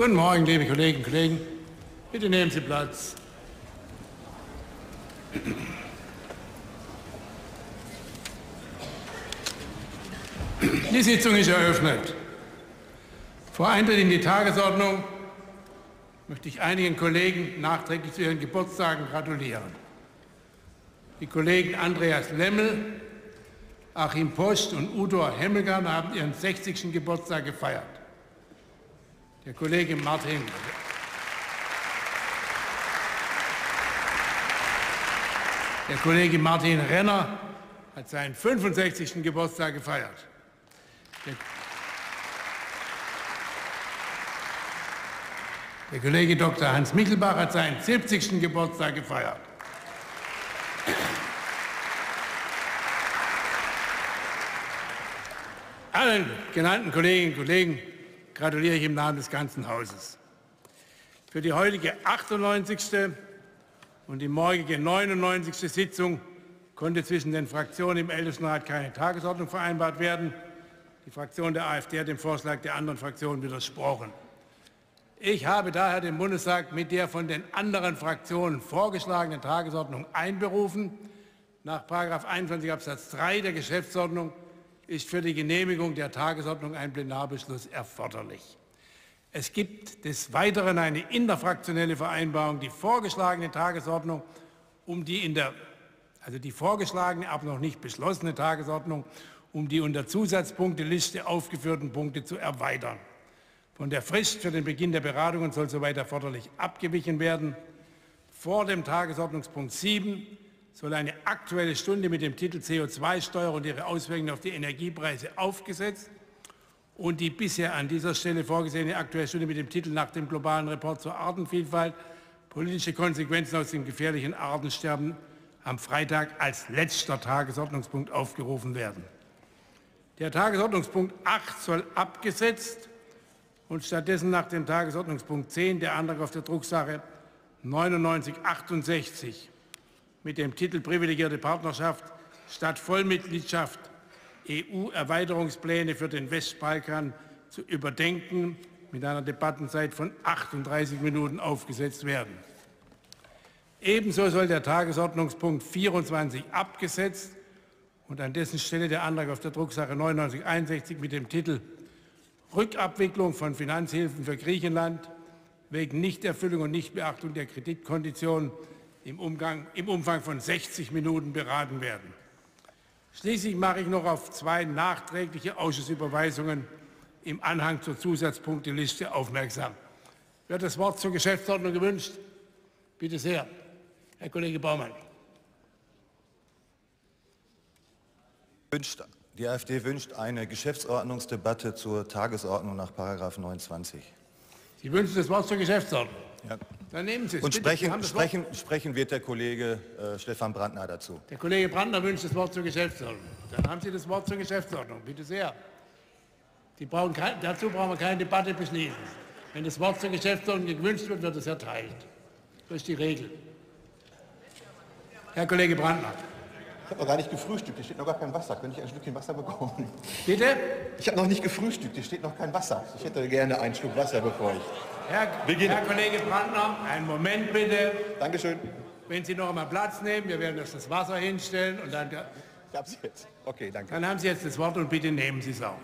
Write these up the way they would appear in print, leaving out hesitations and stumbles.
Guten Morgen, liebe Kolleginnen und Kollegen. Bitte nehmen Sie Platz. Die Sitzung ist eröffnet. Vor Eintritt in die Tagesordnung möchte ich einigen Kollegen nachträglich zu ihren Geburtstagen gratulieren. Die Kollegen Andreas Lemmel, Achim Post und Udo Hemmelgarn haben ihren 60. Geburtstag gefeiert. Der Kollege Martin Renner hat seinen 65. Geburtstag gefeiert. Der Kollege Dr. Hans Michelbach hat seinen 70. Geburtstag gefeiert. Allen genannten Kolleginnen und Kollegen gratuliere ich im Namen des ganzen Hauses. Für die heutige 98. und die morgige 99. Sitzung konnte zwischen den Fraktionen im Ältestenrat keine Tagesordnung vereinbart werden. Die Fraktion der AfD hat dem Vorschlag der anderen Fraktionen widersprochen. Ich habe daher den Bundestag mit der von den anderen Fraktionen vorgeschlagenen Tagesordnung einberufen. Nach § 21 Absatz 3 der Geschäftsordnung ist für die Genehmigung der Tagesordnung ein Plenarbeschluss erforderlich. Es gibt des Weiteren eine interfraktionelle Vereinbarung, die vorgeschlagene Tagesordnung, die vorgeschlagene, aber noch nicht beschlossene Tagesordnung, um die unter Zusatzpunkteliste aufgeführten Punkte zu erweitern. Von der Frist für den Beginn der Beratungen soll soweit erforderlich abgewichen werden. Vor dem Tagesordnungspunkt 7 soll eine Aktuelle Stunde mit dem Titel CO2-Steuer und ihre Auswirkungen auf die Energiepreise aufgesetzt und die bisher an dieser Stelle vorgesehene Aktuelle Stunde mit dem Titel nach dem globalen Report zur Artenvielfalt politische Konsequenzen aus dem gefährlichen Artensterben am Freitag als letzter Tagesordnungspunkt aufgerufen werden. Der Tagesordnungspunkt 8 soll abgesetzt und stattdessen nach dem Tagesordnungspunkt 10 der Antrag auf der Drucksache 9968 mit dem Titel Privilegierte Partnerschaft statt Vollmitgliedschaft EU-Erweiterungspläne für den Westbalkan zu überdenken mit einer Debattenzeit von 38 Minuten aufgesetzt werden. Ebenso soll der Tagesordnungspunkt 24 abgesetzt und an dessen Stelle der Antrag auf der Drucksache 9961 mit dem Titel Rückabwicklung von Finanzhilfen für Griechenland wegen Nichterfüllung und Nichtbeachtung der Kreditkonditionen im Umfang von 60 Minuten beraten werden. Schließlich mache ich noch auf 2 nachträgliche Ausschussüberweisungen im Anhang zur Zusatzpunkteliste aufmerksam. Wird das Wort zur Geschäftsordnung gewünscht? Bitte sehr, Herr Kollege Baumann. Die AfD wünscht eine Geschäftsordnungsdebatte zur Tagesordnung nach § 29. Sie wünschen das Wort zur Geschäftsordnung? Ja. Dann nehmen Sie es. Und sprechen wird der Kollege Stefan Brandner dazu. Der Kollege Brandner wünscht das Wort zur Geschäftsordnung. Dann haben Sie das Wort zur Geschäftsordnung. Bitte sehr. Dazu brauchen wir keine Debatte beschließen. Wenn das Wort zur Geschäftsordnung gewünscht wird, wird es erteilt. Das ist die Regel. Herr Kollege Brandner. Ich habe noch gar nicht gefrühstückt, hier steht noch gar kein Wasser. Könnte ich ein Stückchen Wasser bekommen? Bitte? Ich habe noch nicht gefrühstückt, hier steht noch kein Wasser. Ich hätte gerne einen Schluck Wasser, bevor ich beginne. Herr Kollege Brandner, einen Moment bitte. Dankeschön. Wenn Sie noch einmal Platz nehmen, wir werden das Wasser hinstellen und dann... Ich habe es jetzt. Okay, danke. Dann haben Sie jetzt das Wort und bitte nehmen Sie es auch.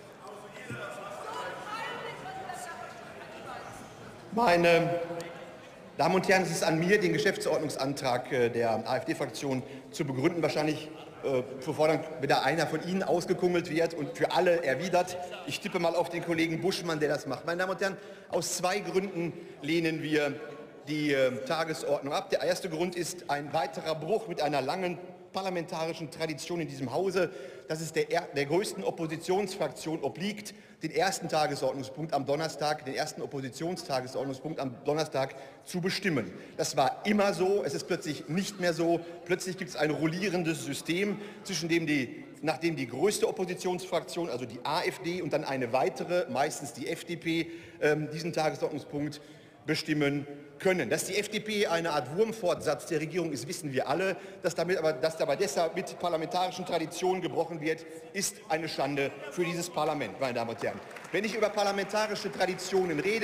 Meine Damen und Herren, es ist an mir, den Geschäftsordnungsantrag der AfD-Fraktion zu begründen. Wahrscheinlich bevor dann wieder einer von Ihnen ausgekungelt wird und für alle erwidert. Ich tippe mal auf den Kollegen Buschmann, der das macht. Meine Damen und Herren, aus 2 Gründen lehnen wir die Tagesordnung ab. Der erste Grund ist ein weiterer Bruch mit einer langen parlamentarischen Tradition in diesem Hause, dass es der größten Oppositionsfraktion obliegt, den ersten Tagesordnungspunkt am Donnerstag, den ersten Oppositionstagesordnungspunkt am Donnerstag zu bestimmen. Das war immer so, es ist plötzlich nicht mehr so. Plötzlich gibt es ein rollierendes System, nachdem die größte Oppositionsfraktion, also die AfD, und dann eine weitere, meistens die FDP, diesen Tagesordnungspunkt bestimmen können. Dass die FDP eine Art Wurmfortsatz der Regierung ist, wissen wir alle. Dass dabei deshalb mit parlamentarischen Traditionen gebrochen wird, ist eine Schande für dieses Parlament, meine Damen und Herren. Wenn ich über parlamentarische Traditionen rede,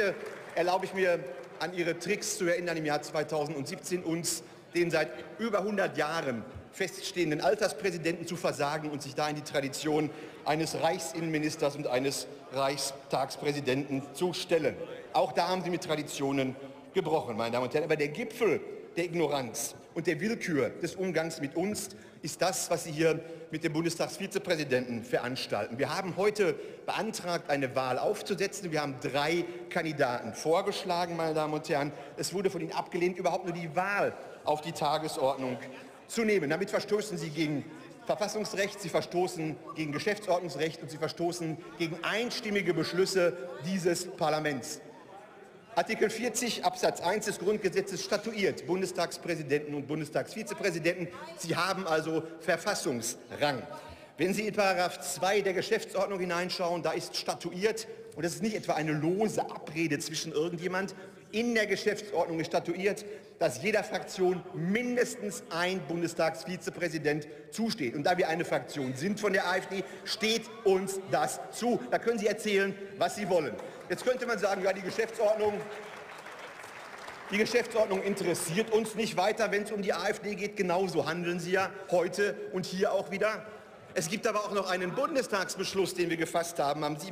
erlaube ich mir, an Ihre Tricks zu erinnern im Jahr 2017, uns den seit über 100 Jahren feststehenden Alterspräsidenten zu versagen und sich da in die Tradition eines Reichsinnenministers und eines Reichstagspräsidenten zu stellen. Auch da haben Sie mit Traditionen gebrochen, meine Damen und Herren. Aber der Gipfel der Ignoranz und der Willkür des Umgangs mit uns ist das, was Sie hier mit dem Bundestagsvizepräsidenten veranstalten. Wir haben heute beantragt, eine Wahl aufzusetzen. Wir haben 3 Kandidaten vorgeschlagen, meine Damen und Herren. Es wurde von Ihnen abgelehnt, überhaupt nur die Wahl auf die Tagesordnung zu nehmen. Damit verstoßen Sie gegen Verfassungsrecht, Sie verstoßen gegen Geschäftsordnungsrecht und Sie verstoßen gegen einstimmige Beschlüsse dieses Parlaments. Artikel 40 Absatz 1 des Grundgesetzes statuiert Bundestagspräsidenten und Bundestagsvizepräsidenten. Sie haben also Verfassungsrang. Wenn Sie in § 2 der Geschäftsordnung hineinschauen, da ist statuiert, und das ist nicht etwa eine lose Abrede zwischen irgendjemand, in der Geschäftsordnung ist statuiert, dass jeder Fraktion mindestens ein Bundestagsvizepräsident zusteht. Und da wir eine Fraktion sind von der AfD, steht uns das zu. Da können Sie erzählen, was Sie wollen. Jetzt könnte man sagen, ja, die Geschäftsordnung interessiert uns nicht weiter, wenn es um die AfD geht. Genauso handeln Sie ja heute und hier auch wieder. Es gibt aber auch noch einen Bundestagsbeschluss, den wir gefasst haben am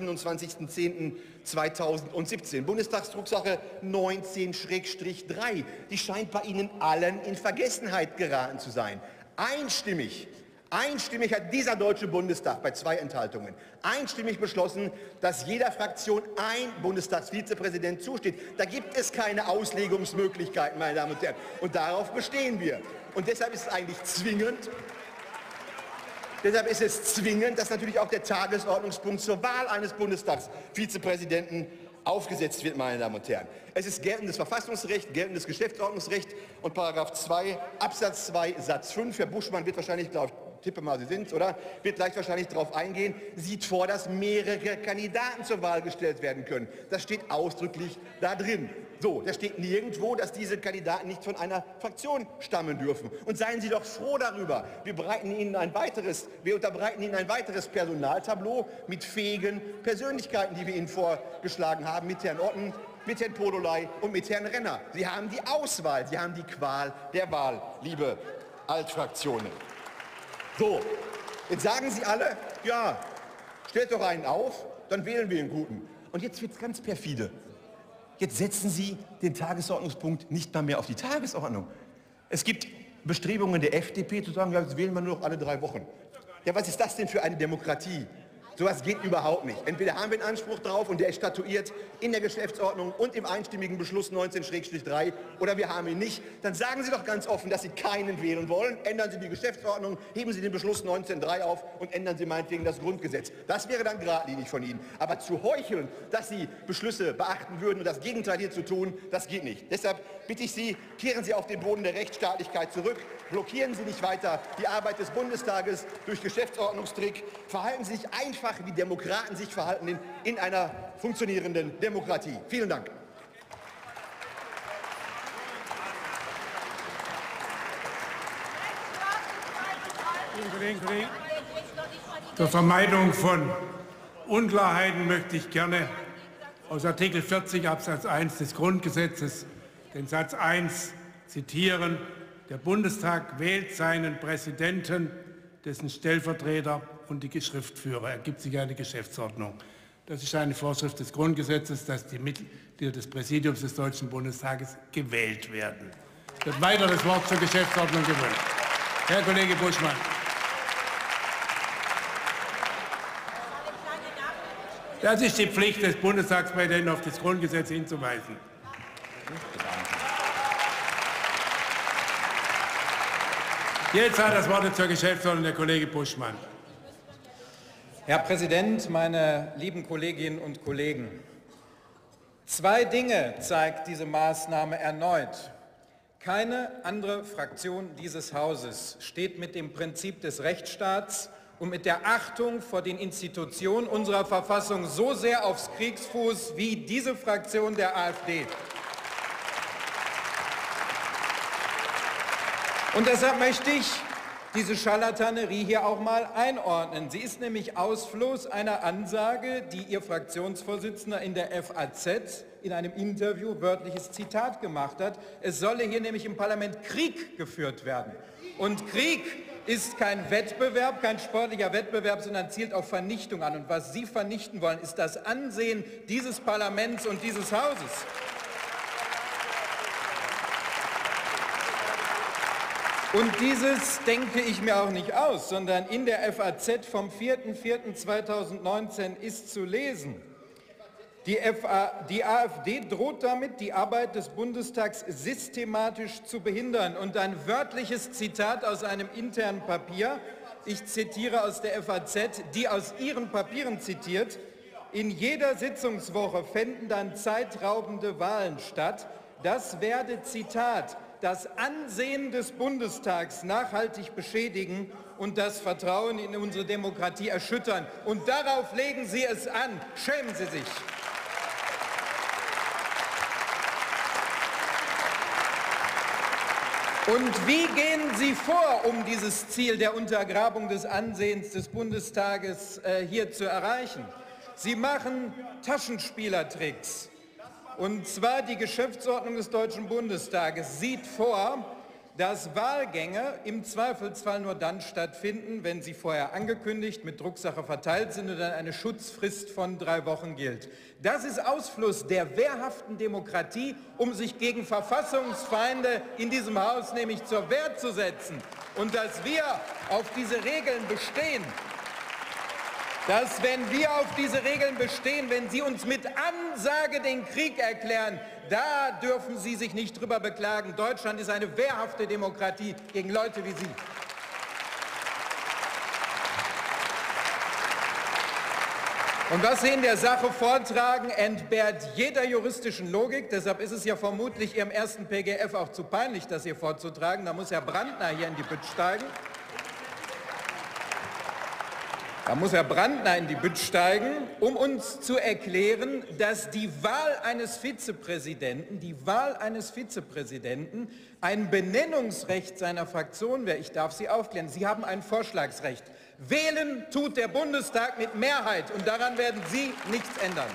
27.10.2017. Bundestagsdrucksache 19/3. Die scheint bei Ihnen allen in Vergessenheit geraten zu sein. Einstimmig hat dieser Deutsche Bundestag bei 2 Enthaltungen einstimmig beschlossen, dass jeder Fraktion ein Bundestagsvizepräsident zusteht. Da gibt es keine Auslegungsmöglichkeiten, meine Damen und Herren. Und darauf bestehen wir. Und deshalb ist es eigentlich zwingend, dass natürlich auch der Tagesordnungspunkt zur Wahl eines Bundestagsvizepräsidenten aufgesetzt wird, meine Damen und Herren. Es ist geltendes Verfassungsrecht, geltendes Geschäftsordnungsrecht und § 2 Absatz 2 Satz 5. Herr Buschmann wird wahrscheinlich, glaube ich, tippe mal, Sie sind, oder? Wird gleich wahrscheinlich darauf eingehen, sieht vor, dass mehrere Kandidaten zur Wahl gestellt werden können. Das steht ausdrücklich da drin. So, da steht nirgendwo, dass diese Kandidaten nicht von einer Fraktion stammen dürfen. Und seien Sie doch froh darüber. Wir unterbreiten Ihnen ein weiteres Personaltableau mit fähigen Persönlichkeiten, die wir Ihnen vorgeschlagen haben, mit Herrn Otten, mit Herrn Podolay und mit Herrn Renner. Sie haben die Auswahl, Sie haben die Qual der Wahl, liebe Altfraktionen. So, jetzt sagen Sie alle, ja, stellt doch einen auf, dann wählen wir den Guten. Und jetzt wird es ganz perfide. Jetzt setzen Sie den Tagesordnungspunkt nicht mal mehr auf die Tagesordnung. Es gibt Bestrebungen der FDP zu sagen, ja, jetzt wählen wir nur noch alle 3 Wochen. Ja, was ist das denn für eine Demokratie? Sowas geht überhaupt nicht. Entweder haben wir einen Anspruch drauf und der ist statuiert in der Geschäftsordnung und im einstimmigen Beschluss 19/3 oder wir haben ihn nicht. Dann sagen Sie doch ganz offen, dass Sie keinen wählen wollen. Ändern Sie die Geschäftsordnung, heben Sie den Beschluss 19/3 auf und ändern Sie meinetwegen das Grundgesetz. Das wäre dann geradlinig von Ihnen. Aber zu heucheln, dass Sie Beschlüsse beachten würden und das Gegenteil hier zu tun, das geht nicht. Deshalb bitte ich Sie, kehren Sie auf den Boden der Rechtsstaatlichkeit zurück. Blockieren Sie nicht weiter die Arbeit des Bundestages durch Geschäftsordnungstrick. Verhalten Sie sich einfach, wie Demokraten sich verhalten in einer funktionierenden Demokratie. Vielen Dank. Kollegen. Zur Vermeidung von Unklarheiten möchte ich gerne aus Artikel 40 Absatz 1 des Grundgesetzes den Satz 1 zitieren. Der Bundestag wählt seinen Präsidenten, dessen Stellvertreter und die Schriftführer. Ergibt sich eine Geschäftsordnung. Das ist eine Vorschrift des Grundgesetzes, dass die Mitglieder des Präsidiums des Deutschen Bundestages gewählt werden. Es wird weiter das Wort zur Geschäftsordnung gewünscht. Herr Kollege Buschmann. Das ist die Pflicht des Bundestagspräsidenten, auf das Grundgesetz hinzuweisen. Jetzt hat das Wort zur Geschäftsordnung der Kollege Buschmann. Herr Präsident, meine lieben Kolleginnen und Kollegen! 2 Dinge zeigt diese Maßnahme erneut. Keine andere Fraktion dieses Hauses steht mit dem Prinzip des Rechtsstaats und mit der Achtung vor den Institutionen unserer Verfassung so sehr aufs Kriegsfuß wie diese Fraktion der AfD. Und deshalb möchte ich diese Scharlatanerie hier auch mal einordnen. Sie ist nämlich Ausfluss einer Ansage, die Ihr Fraktionsvorsitzender in der FAZ in einem Interview wörtliches Zitat gemacht hat. Es solle hier nämlich im Parlament Krieg geführt werden. Und Krieg ist kein Wettbewerb, kein sportlicher Wettbewerb, sondern zielt auf Vernichtung an. Und was Sie vernichten wollen, ist das Ansehen dieses Parlaments und dieses Hauses. Und dieses denke ich mir auch nicht aus, sondern in der FAZ vom 4.4.2019 ist zu lesen: Die AfD droht damit, die Arbeit des Bundestags systematisch zu behindern. Und ein wörtliches Zitat aus einem internen Papier, ich zitiere aus der FAZ, die aus ihren Papieren zitiert: In jeder Sitzungswoche fänden dann zeitraubende Wahlen statt. Das werde, Zitat, das Ansehen des Bundestags nachhaltig beschädigen und das Vertrauen in unsere Demokratie erschüttern. Und darauf legen Sie es an. Schämen Sie sich. Und wie gehen Sie vor, um dieses Ziel der Untergrabung des Ansehens des Bundestages hier zu erreichen? Sie machen Taschenspielertricks. Und zwar die Geschäftsordnung des Deutschen Bundestages sieht vor, dass Wahlgänge im Zweifelsfall nur dann stattfinden, wenn sie vorher angekündigt, mit Drucksache verteilt sind und dann eine Schutzfrist von 3 Wochen gilt. Das ist Ausfluss der wehrhaften Demokratie, um sich gegen Verfassungsfeinde in diesem Haus nämlich zur Wehr zu setzen. Und dass wir auf diese Regeln bestehen, dass wenn wir auf diese Regeln bestehen, wenn Sie uns mit Ansage den Krieg erklären, da dürfen Sie sich nicht drüber beklagen. Deutschland ist eine wehrhafte Demokratie gegen Leute wie Sie. Und was Sie in der Sache vortragen, entbehrt jeder juristischen Logik. Deshalb ist es ja vermutlich Ihrem ersten PGF auch zu peinlich, das hier vorzutragen. Da muss Herr Brandner hier in die Bütt steigen. Da muss Herr Brandner in die Bütt steigen, um uns zu erklären, dass die Wahl eines Vizepräsidenten ein Benennungsrecht seiner Fraktion wäre. Ich darf Sie aufklären, Sie haben ein Vorschlagsrecht. Wählen tut der Bundestag mit Mehrheit und daran werden Sie nichts ändern.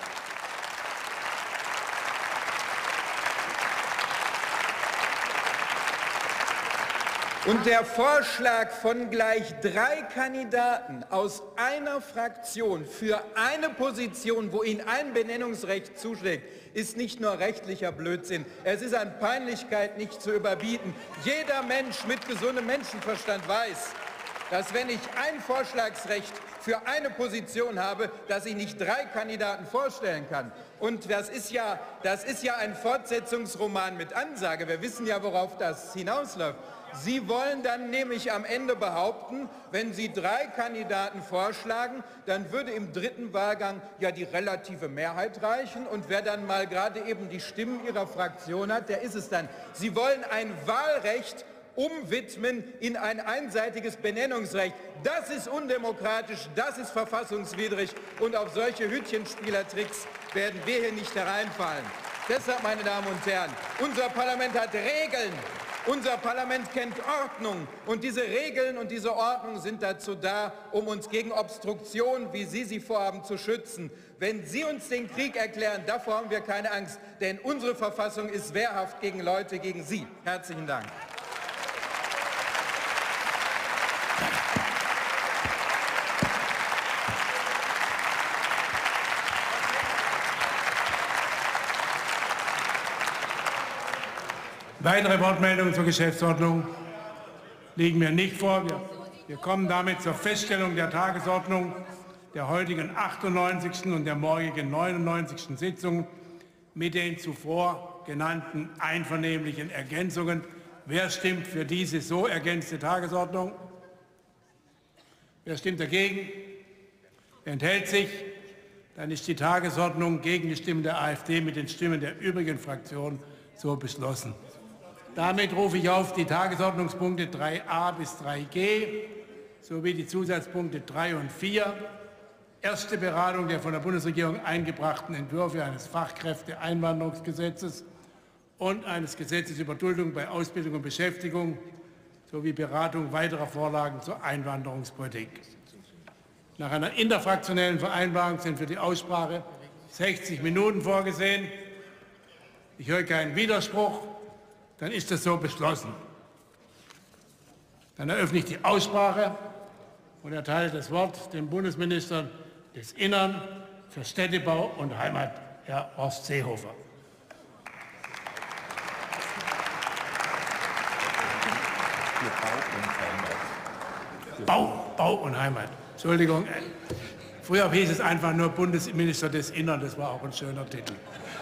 Und der Vorschlag von gleich 3 Kandidaten aus einer Fraktion für eine Position, wo ihnen ein Benennungsrecht zuschlägt, ist nicht nur rechtlicher Blödsinn, es ist an Peinlichkeit nicht zu überbieten. Jeder Mensch mit gesundem Menschenverstand weiß, dass wenn ich ein Vorschlagsrecht für eine Position habe, dass ich nicht 3 Kandidaten vorstellen kann. Und das ist ja ein Fortsetzungsroman mit Ansage. Wir wissen ja, worauf das hinausläuft. Sie wollen dann nämlich am Ende behaupten, wenn Sie 3 Kandidaten vorschlagen, dann würde im 3. Wahlgang ja die relative Mehrheit reichen und wer dann mal gerade eben die Stimmen Ihrer Fraktion hat, der ist es dann. Sie wollen ein Wahlrecht umwidmen in ein einseitiges Benennungsrecht. Das ist undemokratisch, das ist verfassungswidrig und auf solche Hütchenspielertricks werden wir hier nicht hereinfallen. Deshalb, meine Damen und Herren, unser Parlament hat Regeln. Unser Parlament kennt Ordnung und diese Regeln und diese Ordnung sind dazu da, um uns gegen Obstruktion, wie Sie sie vorhaben, zu schützen. Wenn Sie uns den Krieg erklären, davor haben wir keine Angst, denn unsere Verfassung ist wehrhaft gegen Leute, gegen Sie. Herzlichen Dank. Weitere Wortmeldungen zur Geschäftsordnung liegen mir nicht vor. Wir kommen damit zur Feststellung der Tagesordnung der heutigen 98. und der morgigen 99. Sitzung mit den zuvor genannten einvernehmlichen Ergänzungen. Wer stimmt für diese so ergänzte Tagesordnung? Wer stimmt dagegen? Wer enthält sich? Dann ist die Tagesordnung gegen die Stimmen der AfD mit den Stimmen der übrigen Fraktionen so beschlossen. Damit rufe ich auf die Tagesordnungspunkte 3a bis 3g sowie die Zusatzpunkte 3 und 4, erste Beratung der von der Bundesregierung eingebrachten Entwürfe eines Fachkräfteeinwanderungsgesetzes und eines Gesetzes über Duldung bei Ausbildung und Beschäftigung sowie Beratung weiterer Vorlagen zur Einwanderungspolitik. Nach einer interfraktionellen Vereinbarung sind für die Aussprache 60 Minuten vorgesehen. Ich höre keinen Widerspruch. Dann ist das so beschlossen. Dann eröffne ich die Aussprache und erteile das Wort dem Bundesminister des Innern für Städtebau und Heimat, Herr Horst Seehofer. Bau und Heimat. Entschuldigung. Früher hieß es einfach nur Bundesminister des Innern. Das war auch ein schöner Titel.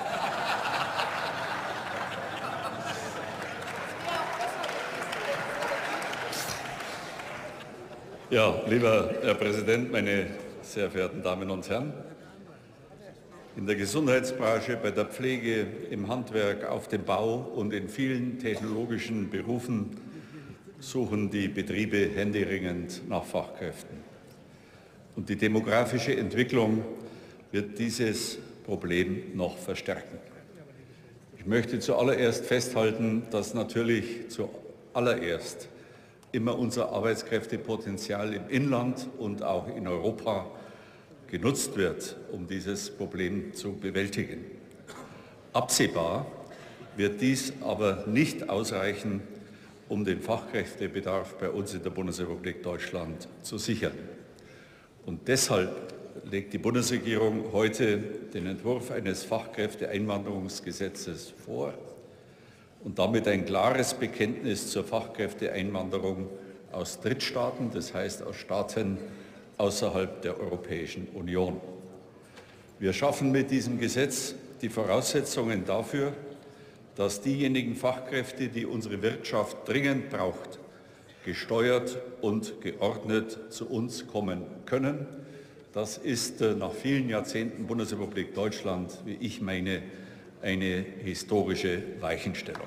Ja, lieber Herr Präsident, meine sehr verehrten Damen und Herren! In der Gesundheitsbranche, bei der Pflege, im Handwerk, auf dem Bau und in vielen technologischen Berufen suchen die Betriebe händeringend nach Fachkräften. Und die demografische Entwicklung wird dieses Problem noch verstärken. Ich möchte zuallererst festhalten, dass natürlich zuallererst immer unser Arbeitskräftepotenzial im Inland und auch in Europa genutzt wird, um dieses Problem zu bewältigen. Absehbar wird dies aber nicht ausreichen, um den Fachkräftebedarf bei uns in der Bundesrepublik Deutschland zu sichern. Und deshalb legt die Bundesregierung heute den Entwurf eines Fachkräfteeinwanderungsgesetzes vor und damit ein klares Bekenntnis zur Fachkräfteeinwanderung aus Drittstaaten, das heißt aus Staaten außerhalb der Europäischen Union. Wir schaffen mit diesem Gesetz die Voraussetzungen dafür, dass diejenigen Fachkräfte, die unsere Wirtschaft dringend braucht, gesteuert und geordnet zu uns kommen können. Das ist nach vielen Jahrzehnten Bundesrepublik Deutschland, wie ich meine, eine historische Weichenstellung.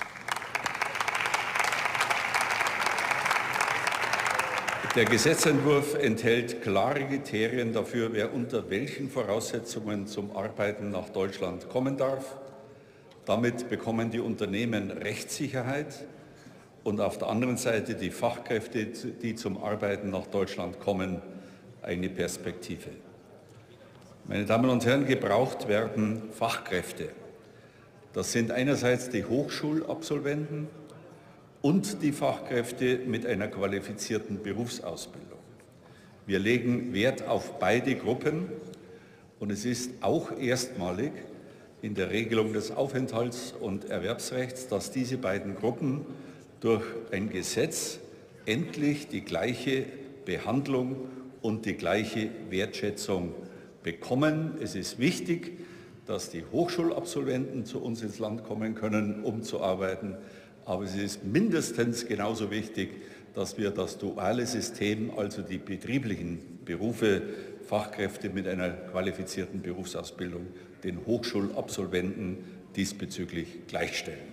Der Gesetzentwurf enthält klare Kriterien dafür, wer unter welchen Voraussetzungen zum Arbeiten nach Deutschland kommen darf. Damit bekommen die Unternehmen Rechtssicherheit und auf der anderen Seite die Fachkräfte, die zum Arbeiten nach Deutschland kommen, eine Perspektive. Meine Damen und Herren, gebraucht werden Fachkräfte. Das sind einerseits die Hochschulabsolventen und die Fachkräfte mit einer qualifizierten Berufsausbildung. Wir legen Wert auf beide Gruppen und es ist auch erstmalig in der Regelung des Aufenthalts- und Erwerbsrechts, dass diese beiden Gruppen durch ein Gesetz endlich die gleiche Behandlung und die gleiche Wertschätzung bekommen. Es ist wichtig, dass die Hochschulabsolventen zu uns ins Land kommen können, um zu arbeiten. Aber es ist mindestens genauso wichtig, dass wir das duale System, also die betrieblichen Berufe, Fachkräfte mit einer qualifizierten Berufsausbildung, den Hochschulabsolventen diesbezüglich gleichstellen.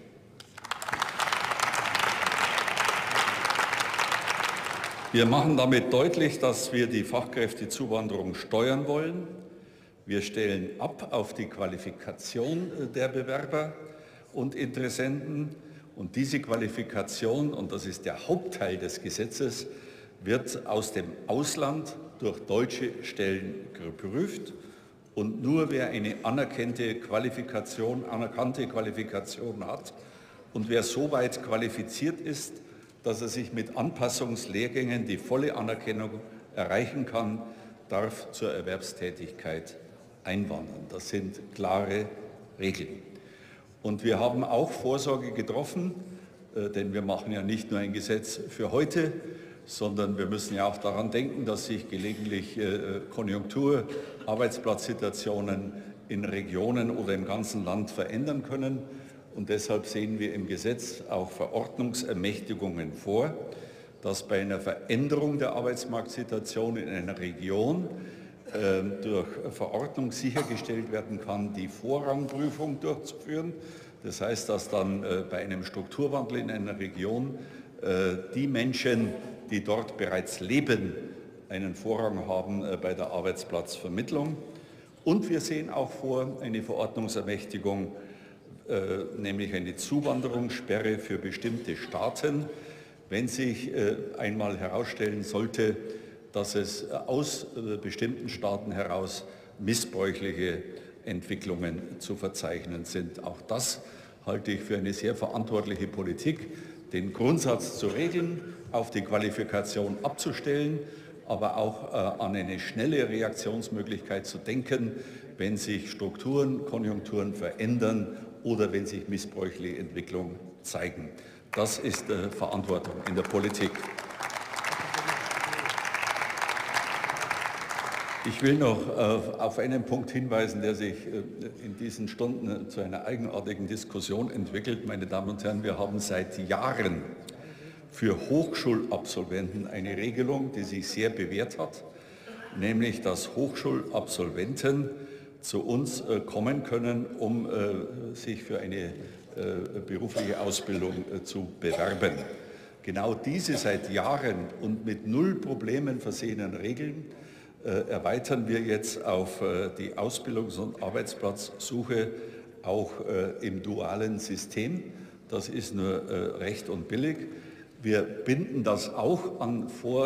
Wir machen damit deutlich, dass wir die Fachkräftezuwanderung steuern wollen. Wir stellen ab auf die Qualifikation der Bewerber und Interessenten. Und diese Qualifikation, und das ist der Hauptteil des Gesetzes, wird aus dem Ausland durch deutsche Stellen geprüft. Und nur wer eine anerkannte Qualifikation hat und wer so weit qualifiziert ist, dass er sich mit Anpassungslehrgängen die volle Anerkennung erreichen kann, darf zur Erwerbstätigkeit einwandern. Das sind klare Regeln. Und wir haben auch Vorsorge getroffen, denn wir machen ja nicht nur ein Gesetz für heute, sondern wir müssen ja auch daran denken, dass sich gelegentlich Konjunktur-, Arbeitsplatzsituationen in Regionen oder im ganzen Land verändern können. Und deshalb sehen wir im Gesetz auch Verordnungsermächtigungen vor, dass bei einer Veränderung der Arbeitsmarktsituation in einer Region durch Verordnung sichergestellt werden kann, die Vorrangprüfung durchzuführen. Das heißt, dass dann bei einem Strukturwandel in einer Region die Menschen, die dort bereits leben, einen Vorrang haben bei der Arbeitsplatzvermittlung. Und wir sehen auch vor eine Verordnungsermächtigung, nämlich eine Zuwanderungssperre für bestimmte Staaten, wenn sich einmal herausstellen sollte, dass es aus bestimmten Staaten heraus missbräuchliche Entwicklungen zu verzeichnen sind. Auch das halte ich für eine sehr verantwortliche Politik, den Grundsatz zu regeln, auf die Qualifikation abzustellen, aber auch an eine schnelle Reaktionsmöglichkeit zu denken, wenn sich Strukturen, Konjunkturen verändern oder wenn sich missbräuchliche Entwicklungen zeigen. Das ist Verantwortung in der Politik. Ich will noch auf einen Punkt hinweisen, der sich in diesen Stunden zu einer eigenartigen Diskussion entwickelt. Meine Damen und Herren, wir haben seit Jahren für Hochschulabsolventen eine Regelung, die sich sehr bewährt hat, nämlich dass Hochschulabsolventen zu uns kommen können, um sich für eine berufliche Ausbildung zu bewerben. Genau diese seit Jahren und mit null Problemen versehenen Regeln erweitern wir jetzt auf die Ausbildungs- und Arbeitsplatzsuche auch im dualen System. Das ist nur recht und billig. Wir binden das auch an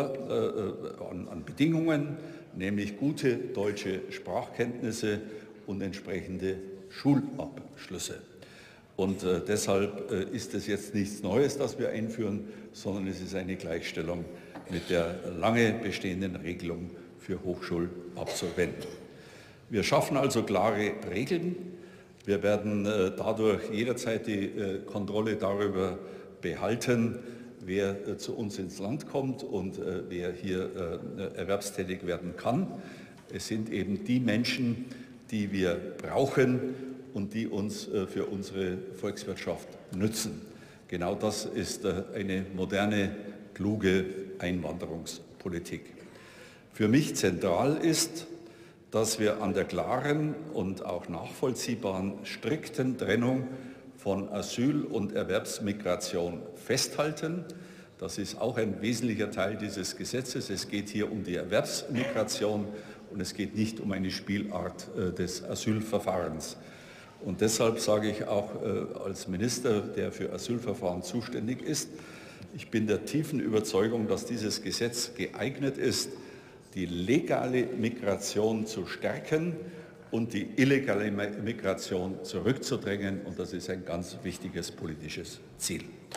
Bedingungen, nämlich gute deutsche Sprachkenntnisse und entsprechende Schulabschlüsse. Und deshalb ist es jetzt nichts Neues, das wir einführen, sondern es ist eine Gleichstellung mit der lange bestehenden Regelung für Hochschulabsolventen. Wir schaffen also klare Regeln. Wir werden dadurch jederzeit die Kontrolle darüber behalten, wer zu uns ins Land kommt und wer hier erwerbstätig werden kann. Es sind eben die Menschen, die wir brauchen und die uns für unsere Volkswirtschaft nützen. Genau das ist eine moderne, kluge Einwanderungspolitik. Für mich zentral ist, dass wir an der klaren und auch nachvollziehbaren, strikten Trennung von Asyl- und Erwerbsmigration festhalten. Das ist auch ein wesentlicher Teil dieses Gesetzes. Es geht hier um die Erwerbsmigration und es geht nicht um eine Spielart des Asylverfahrens. Und deshalb sage ich auch als Minister, der für Asylverfahren zuständig ist, ich bin der tiefen Überzeugung, dass dieses Gesetz geeignet ist, die legale Migration zu stärken und die illegale Migration zurückzudrängen. Und das ist ein ganz wichtiges politisches Ziel.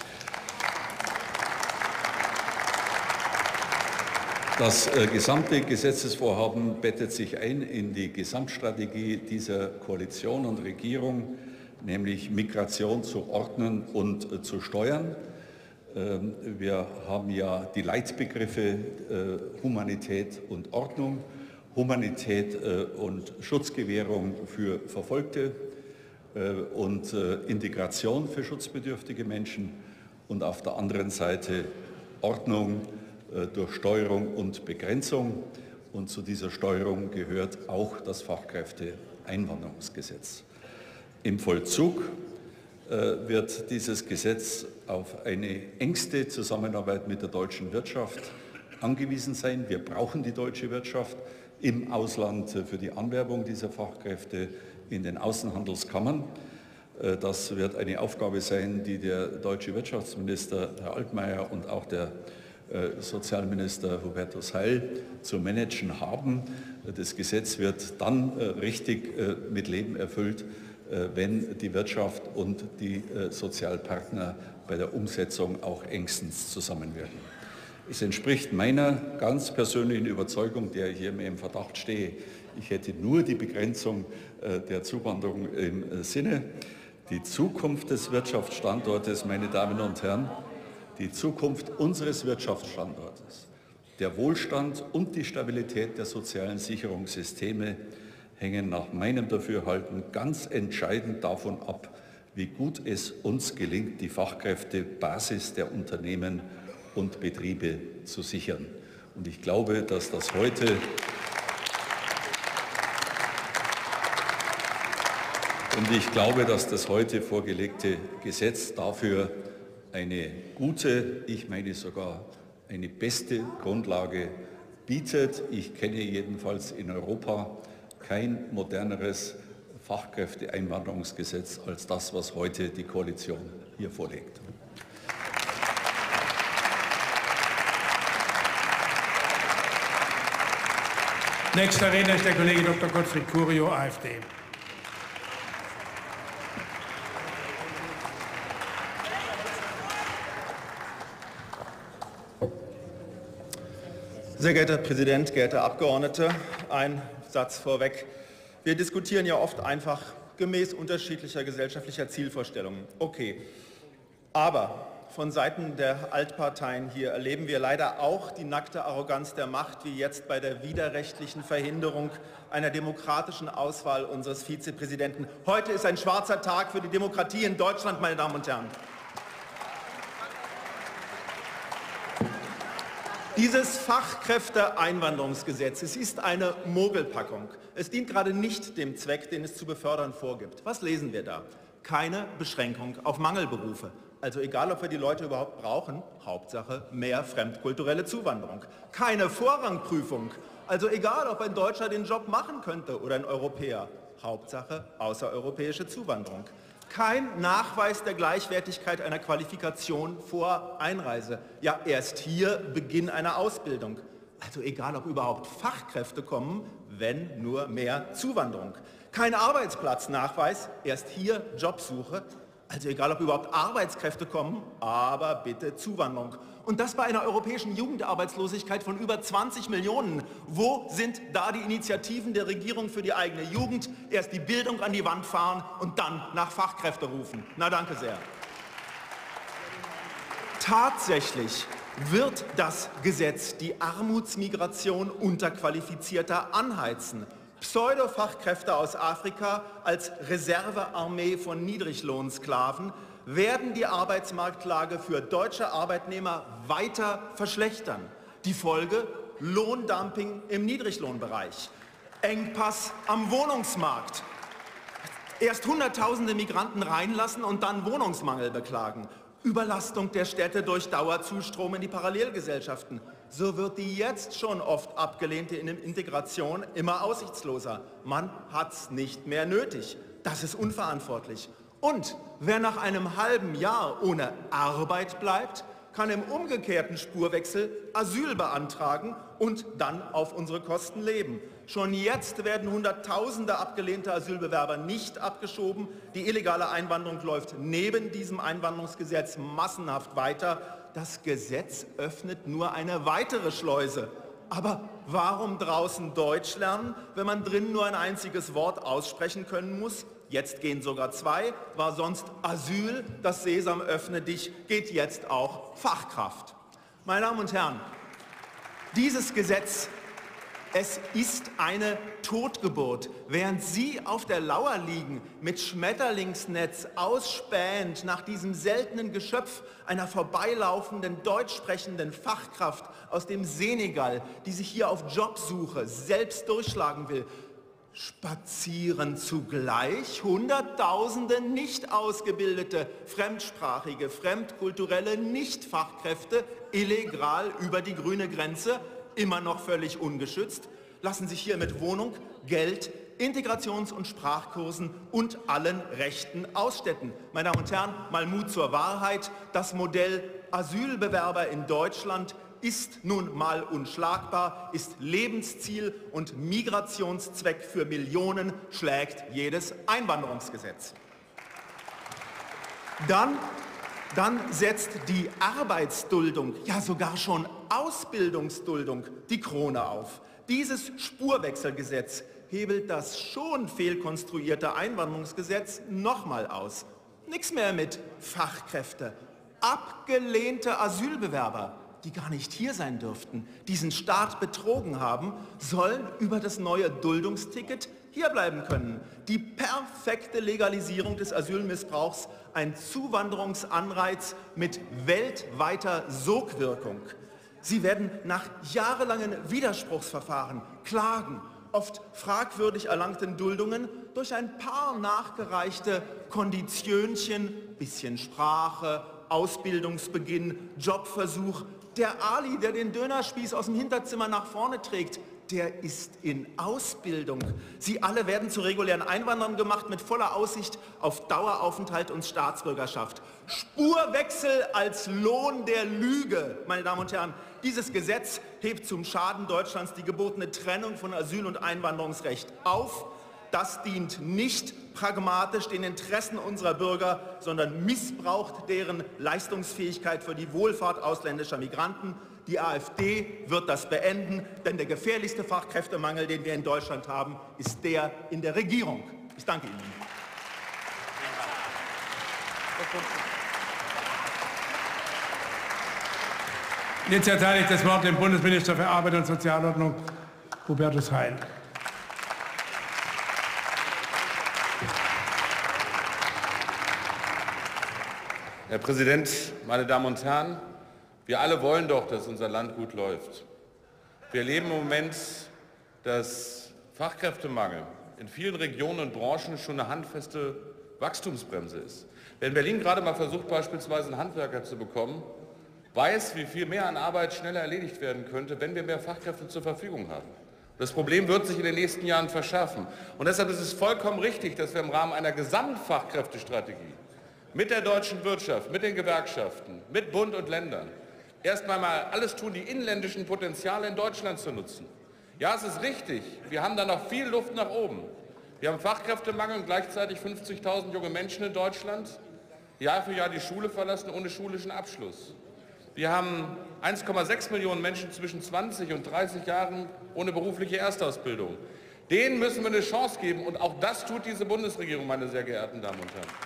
Das gesamte Gesetzesvorhaben bettet sich ein in die Gesamtstrategie dieser Koalition und Regierung, nämlich Migration zu ordnen und zu steuern. Wir haben ja die Leitbegriffe Humanität und Ordnung, Humanität und Schutzgewährung für Verfolgte und Integration für schutzbedürftige Menschen und auf der anderen Seite Ordnung durch Steuerung und Begrenzung. Und zu dieser Steuerung gehört auch das Fachkräfteeinwanderungsgesetz. Im Vollzug wird dieses Gesetz auf eine engste Zusammenarbeit mit der deutschen Wirtschaft angewiesen sein. Wir brauchen die deutsche Wirtschaft im Ausland für die Anwerbung dieser Fachkräfte in den Außenhandelskammern. Das wird eine Aufgabe sein, die der deutsche Wirtschaftsminister Herr Altmaier und auch der Sozialminister Hubertus Heil zu managen haben. Das Gesetz wird dann richtig mit Leben erfüllt, wenn die Wirtschaft und die Sozialpartner bei der Umsetzung auch engstens zusammenwirken. Es entspricht meiner ganz persönlichen Überzeugung, der ich hier im Verdacht stehe, ich hätte nur die Begrenzung der Zuwanderung im Sinne. Die Zukunft des Wirtschaftsstandortes, meine Damen und Herren, die Zukunft unseres Wirtschaftsstandortes, der Wohlstand und die Stabilität der sozialen Sicherungssysteme hängen nach meinem Dafürhalten ganz entscheidend davon ab, wie gut es uns gelingt, die Fachkräftebasis der Unternehmen und Betriebe zu sichern. Und ich glaube, dass das heute vorgelegte Gesetz dafür eine gute, ich meine sogar eine beste Grundlage bietet. Ich kenne jedenfalls in Europa kein moderneres Fachkräfteeinwanderungsgesetz als das, was heute die Koalition hier vorlegt. Nächster Redner ist der Kollege Dr. Gottfried Curio, AfD. Sehr geehrter Herr Präsident, geehrte Abgeordnete, ein Satz vorweg. Wir diskutieren ja oft einfach gemäß unterschiedlicher gesellschaftlicher Zielvorstellungen. Okay, aber von Seiten der Altparteien hier erleben wir leider auch die nackte Arroganz der Macht, wie jetzt bei der widerrechtlichen Verhinderung einer demokratischen Auswahl unseres Vizepräsidenten. Heute ist ein schwarzer Tag für die Demokratie in Deutschland, meine Damen und Herren. Dieses Fachkräfteeinwanderungsgesetz, es ist eine Mogelpackung. Es dient gerade nicht dem Zweck, den es zu befördern vorgibt. Was lesen wir da? Keine Beschränkung auf Mangelberufe. Also egal, ob wir die Leute überhaupt brauchen, Hauptsache mehr fremdkulturelle Zuwanderung. Keine Vorrangprüfung. Also egal, ob ein Deutscher den Job machen könnte oder ein Europäer, Hauptsache außereuropäische Zuwanderung. Kein Nachweis der Gleichwertigkeit einer Qualifikation vor Einreise. Ja, erst hier Beginn einer Ausbildung. Also egal, ob überhaupt Fachkräfte kommen, wenn nur mehr Zuwanderung. Kein Arbeitsplatznachweis, erst hier Jobsuche. Also egal, ob überhaupt Arbeitskräfte kommen, aber bitte Zuwanderung. Und das bei einer europäischen Jugendarbeitslosigkeit von über 20 Millionen. Wo sind da die Initiativen der Regierung für die eigene Jugend? Erst die Bildung an die Wand fahren und dann nach Fachkräfte rufen. Na, danke sehr. Tatsächlich wird das Gesetz die Armutsmigration Unterqualifizierter anheizen. Pseudofachkräfte aus Afrika als Reservearmee von Niedriglohnsklaven werden die Arbeitsmarktlage für deutsche Arbeitnehmer weiter verschlechtern. Die Folge: Lohndumping im Niedriglohnbereich, Engpass am Wohnungsmarkt. Erst Hunderttausende Migranten reinlassen und dann Wohnungsmangel beklagen. Überlastung der Städte durch Dauerzustrom in die Parallelgesellschaften. So wird die jetzt schon oft abgelehnte Integration immer aussichtsloser. Man hat's nicht mehr nötig. Das ist unverantwortlich. Und wer nach einem halben Jahr ohne Arbeit bleibt, kann im umgekehrten Spurwechsel Asyl beantragen und dann auf unsere Kosten leben. Schon jetzt werden Hunderttausende abgelehnte Asylbewerber nicht abgeschoben. Die illegale Einwanderung läuft neben diesem Einwanderungsgesetz massenhaft weiter. Das Gesetz öffnet nur eine weitere Schleuse. Aber warum draußen Deutsch lernen, wenn man drinnen nur ein einziges Wort aussprechen können muss? Jetzt gehen sogar zwei, war sonst Asyl, das Sesam öffne dich, geht jetzt auch Fachkraft. Meine Damen und Herren, dieses Gesetz, es ist eine Totgeburt. Während Sie auf der Lauer liegen, mit Schmetterlingsnetz ausspähend nach diesem seltenen Geschöpf einer vorbeilaufenden, deutsch sprechenden Fachkraft aus dem Senegal, die sich hier auf Jobsuche selbst durchschlagen will, spazieren zugleich Hunderttausende nicht ausgebildete, fremdsprachige, fremdkulturelle Nichtfachkräfte illegal über die grüne Grenze, immer noch völlig ungeschützt, lassen sich hier mit Wohnung, Geld, Integrations- und Sprachkursen und allen Rechten ausstatten. Meine Damen und Herren, mal Mut zur Wahrheit. Das Modell Asylbewerber in Deutschland ist nun mal unschlagbar, ist Lebensziel und Migrationszweck für Millionen, schlägt jedes Einwanderungsgesetz. Dann setzt die Arbeitsduldung, ja sogar schon Ausbildungsduldung, die Krone auf. Dieses Spurwechselgesetz hebelt das schon fehlkonstruierte Einwanderungsgesetz nochmal aus. Nichts mehr mit Fachkräfte. Abgelehnte Asylbewerber, die gar nicht hier sein dürften, diesen Staat betrogen haben, sollen über das neue Duldungsticket hierbleiben können. Die perfekte Legalisierung des Asylmissbrauchs, ein Zuwanderungsanreiz mit weltweiter Sogwirkung. Sie werden nach jahrelangen Widerspruchsverfahren, Klagen, oft fragwürdig erlangten Duldungen durch ein paar nachgereichte Konditionchen, bisschen Sprache, Ausbildungsbeginn, Jobversuch, der Ali, der den Dönerspieß aus dem Hinterzimmer nach vorne trägt, der ist in Ausbildung. Sie alle werden zu regulären Einwanderern gemacht mit voller Aussicht auf Daueraufenthalt und Staatsbürgerschaft. Spurwechsel als Lohn der Lüge, meine Damen und Herren. Dieses Gesetz hebt zum Schaden Deutschlands die gebotene Trennung von Asyl- und Einwanderungsrecht auf. Das dient nicht pragmatisch den Interessen unserer Bürger, sondern missbraucht deren Leistungsfähigkeit für die Wohlfahrt ausländischer Migranten. Die AfD wird das beenden, denn der gefährlichste Fachkräftemangel, den wir in Deutschland haben, ist der in der Regierung. Ich danke Ihnen. Jetzt erteile ich das Wort dem Bundesminister für Arbeit und Sozialordnung, Hubertus Heil. Herr Präsident, meine Damen und Herren! Wir alle wollen doch, dass unser Land gut läuft. Wir erleben im Moment, dass Fachkräftemangel in vielen Regionen und Branchen schon eine handfeste Wachstumsbremse ist. Wer in Berlin gerade mal versucht, beispielsweise einen Handwerker zu bekommen, weiß, wie viel mehr an Arbeit schneller erledigt werden könnte, wenn wir mehr Fachkräfte zur Verfügung haben. Das Problem wird sich in den nächsten Jahren verschärfen. Und deshalb ist es vollkommen richtig, dass wir im Rahmen einer Gesamtfachkräftestrategie mit der deutschen Wirtschaft, mit den Gewerkschaften, mit Bund und Ländern erstmal alles tun, die inländischen Potenziale in Deutschland zu nutzen. Ja, es ist richtig, wir haben da noch viel Luft nach oben. Wir haben Fachkräftemangel und gleichzeitig 50.000 junge Menschen in Deutschland, die Jahr für Jahr die Schule verlassen ohne schulischen Abschluss. Wir haben 1,6 Millionen Menschen zwischen 20 und 30 Jahren ohne berufliche Erstausbildung. Denen müssen wir eine Chance geben und auch das tut diese Bundesregierung, meine sehr geehrten Damen und Herren.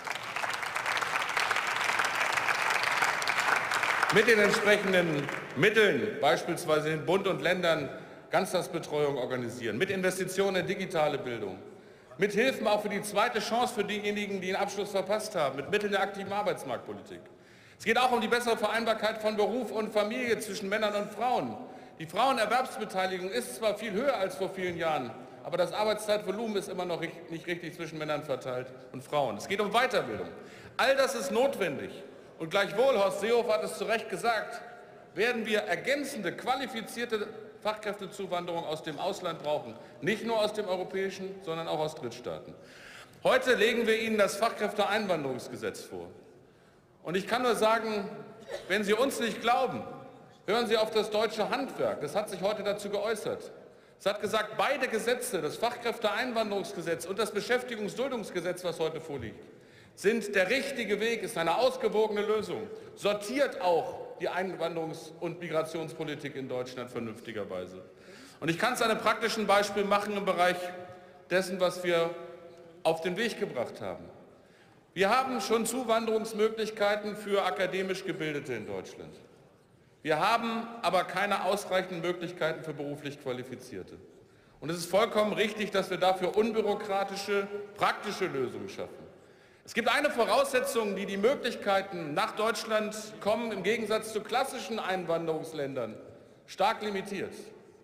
Mit den entsprechenden Mitteln, beispielsweise in Bund und Ländern, Ganztagsbetreuung organisieren, mit Investitionen in digitale Bildung, mit Hilfen auch für die zweite Chance für diejenigen, die den Abschluss verpasst haben, mit Mitteln der aktiven Arbeitsmarktpolitik. Es geht auch um die bessere Vereinbarkeit von Beruf und Familie zwischen Männern und Frauen. Die Frauenerwerbsbeteiligung ist zwar viel höher als vor vielen Jahren, aber das Arbeitszeitvolumen ist immer noch nicht richtig zwischen Männern verteilt und Frauen. Es geht um Weiterbildung. All das ist notwendig. Und gleichwohl, Horst Seehofer hat es zu Recht gesagt, werden wir ergänzende, qualifizierte Fachkräftezuwanderung aus dem Ausland brauchen. Nicht nur aus dem europäischen, sondern auch aus Drittstaaten. Heute legen wir Ihnen das Fachkräfteeinwanderungsgesetz vor. Und ich kann nur sagen, wenn Sie uns nicht glauben, hören Sie auf das deutsche Handwerk. Das hat sich heute dazu geäußert. Es hat gesagt, beide Gesetze, das Fachkräfteeinwanderungsgesetz und das Beschäftigungsduldungsgesetz, was heute vorliegt, sind der richtige Weg, ist eine ausgewogene Lösung, sortiert auch die Einwanderungs- und Migrationspolitik in Deutschland vernünftigerweise. Und ich kann es an einem praktischen Beispiel machen im Bereich dessen, was wir auf den Weg gebracht haben. Wir haben schon Zuwanderungsmöglichkeiten für akademisch Gebildete in Deutschland. Wir haben aber keine ausreichenden Möglichkeiten für beruflich Qualifizierte. Und es ist vollkommen richtig, dass wir dafür unbürokratische, praktische Lösungen schaffen. Es gibt eine Voraussetzung, die die Möglichkeiten nach Deutschland kommen, im Gegensatz zu klassischen Einwanderungsländern, stark limitiert.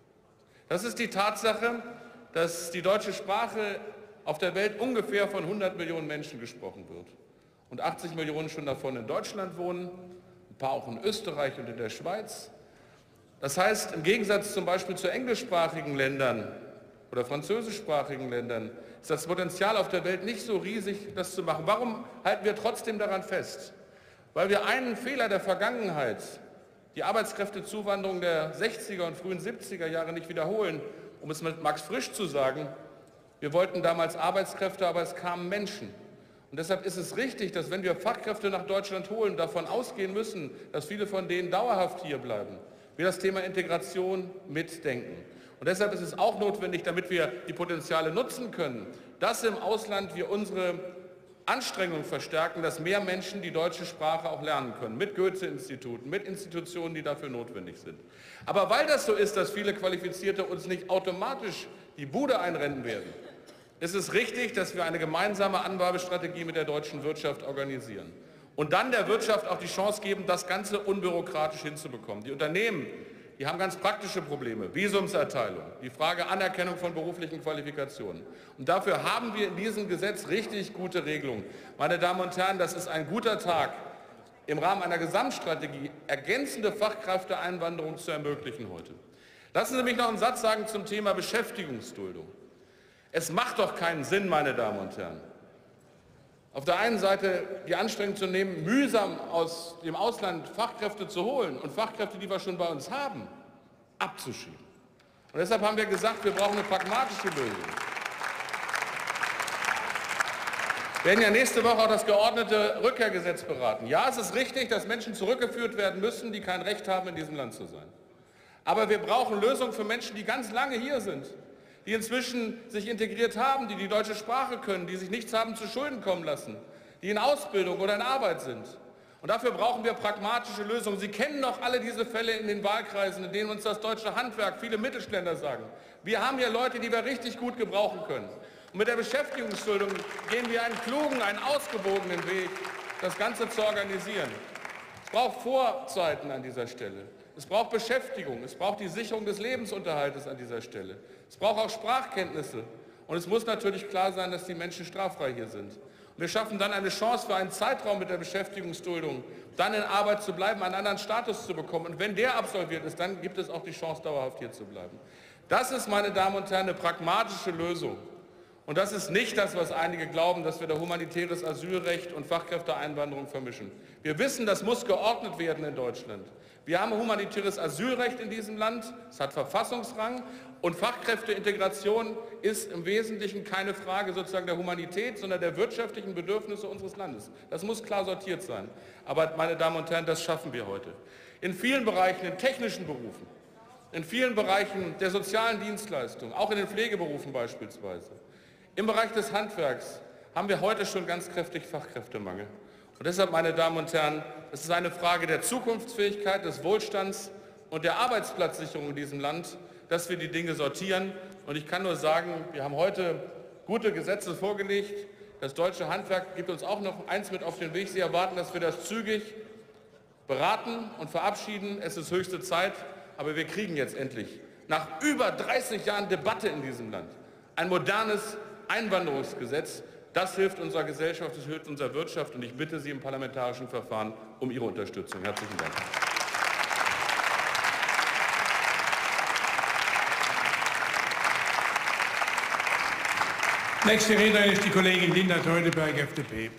Das ist die Tatsache, dass die deutsche Sprache auf der Welt ungefähr von 100 Millionen Menschen gesprochen wird. Und 80 Millionen schon davon in Deutschland wohnen, ein paar auch in Österreich und in der Schweiz. Das heißt, im Gegensatz zum Beispiel zu englischsprachigen Ländern oder französischsprachigen Ländern ist das Potenzial auf der Welt nicht so riesig, das zu machen. Warum halten wir trotzdem daran fest? Weil wir einen Fehler der Vergangenheit, die Arbeitskräftezuwanderung der 60er und frühen 70er Jahre nicht wiederholen. Um es mit Max Frisch zu sagen, wir wollten damals Arbeitskräfte, aber es kamen Menschen. Und deshalb ist es richtig, dass wenn wir Fachkräfte nach Deutschland holen, davon ausgehen müssen, dass viele von denen dauerhaft hier bleiben, wir das Thema Integration mitdenken. Und deshalb ist es auch notwendig, damit wir die Potenziale nutzen können, dass im Ausland wir unsere Anstrengungen verstärken, dass mehr Menschen die deutsche Sprache auch lernen können, mit Goethe-Instituten, mit Institutionen, die dafür notwendig sind. Aber weil das so ist, dass viele Qualifizierte uns nicht automatisch die Bude einrennen werden, ist es richtig, dass wir eine gemeinsame Anwerbestrategie mit der deutschen Wirtschaft organisieren und dann der Wirtschaft auch die Chance geben, das Ganze unbürokratisch hinzubekommen. Die Unternehmen, die haben ganz praktische Probleme, Visumserteilung, die Frage Anerkennung von beruflichen Qualifikationen. Und dafür haben wir in diesem Gesetz richtig gute Regelungen. Meine Damen und Herren, das ist ein guter Tag, im Rahmen einer Gesamtstrategie ergänzende Fachkräfteeinwanderung zu ermöglichen heute. Lassen Sie mich noch einen Satz sagen zum Thema Beschäftigungsduldung. Es macht doch keinen Sinn, meine Damen und Herren, auf der einen Seite die Anstrengung zu nehmen, mühsam aus dem Ausland Fachkräfte zu holen und Fachkräfte, die wir schon bei uns haben, abzuschieben. Und deshalb haben wir gesagt, wir brauchen eine pragmatische Lösung. Wir werden ja nächste Woche auch das geordnete Rückkehrgesetz beraten. Ja, es ist richtig, dass Menschen zurückgeführt werden müssen, die kein Recht haben, in diesem Land zu sein. Aber wir brauchen Lösungen für Menschen, die ganz lange hier sind, die inzwischen sich integriert haben, die die deutsche Sprache können, die sich nichts haben zu Schulden kommen lassen, die in Ausbildung oder in Arbeit sind. Und dafür brauchen wir pragmatische Lösungen. Sie kennen doch alle diese Fälle in den Wahlkreisen, in denen uns das deutsche Handwerk, viele Mittelständler sagen, wir haben hier Leute, die wir richtig gut gebrauchen können. Und mit der Beschäftigungsduldung gehen wir einen klugen, einen ausgewogenen Weg, das Ganze zu organisieren. Es braucht Vorzeiten an dieser Stelle. Es braucht Beschäftigung. Es braucht die Sicherung des Lebensunterhaltes an dieser Stelle. Es braucht auch Sprachkenntnisse. Und es muss natürlich klar sein, dass die Menschen straffrei hier sind. Und wir schaffen dann eine Chance für einen Zeitraum mit der Beschäftigungsduldung, dann in Arbeit zu bleiben, einen anderen Status zu bekommen. Und wenn der absolviert ist, dann gibt es auch die Chance, dauerhaft hier zu bleiben. Das ist, meine Damen und Herren, eine pragmatische Lösung. Und das ist nicht das, was einige glauben, dass wir da humanitäres Asylrecht und Fachkräfteeinwanderung vermischen. Wir wissen, das muss geordnet werden in Deutschland. Wir haben humanitäres Asylrecht in diesem Land, es hat Verfassungsrang und Fachkräfteintegration ist im Wesentlichen keine Frage sozusagen der Humanität, sondern der wirtschaftlichen Bedürfnisse unseres Landes. Das muss klar sortiert sein. Aber, meine Damen und Herren, das schaffen wir heute. In vielen Bereichen, in technischen Berufen, in vielen Bereichen der sozialen Dienstleistung, auch in den Pflegeberufen beispielsweise, im Bereich des Handwerks haben wir heute schon ganz kräftig Fachkräftemangel. Und deshalb, meine Damen und Herren, es ist eine Frage der Zukunftsfähigkeit, des Wohlstands und der Arbeitsplatzsicherung in diesem Land, dass wir die Dinge sortieren. Und ich kann nur sagen, wir haben heute gute Gesetze vorgelegt. Das deutsche Handwerk gibt uns auch noch eins mit auf den Weg. Sie erwarten, dass wir das zügig beraten und verabschieden. Es ist höchste Zeit, aber wir kriegen jetzt endlich, nach über 30 Jahren Debatte in diesem Land, ein modernes Einwanderungsgesetz. Das hilft unserer Gesellschaft, das hilft unserer Wirtschaft und ich bitte Sie im parlamentarischen Verfahren um Ihre Unterstützung. Herzlichen Dank. Nächste Rednerin ist die Kollegin Linda Teuteberg, FDP.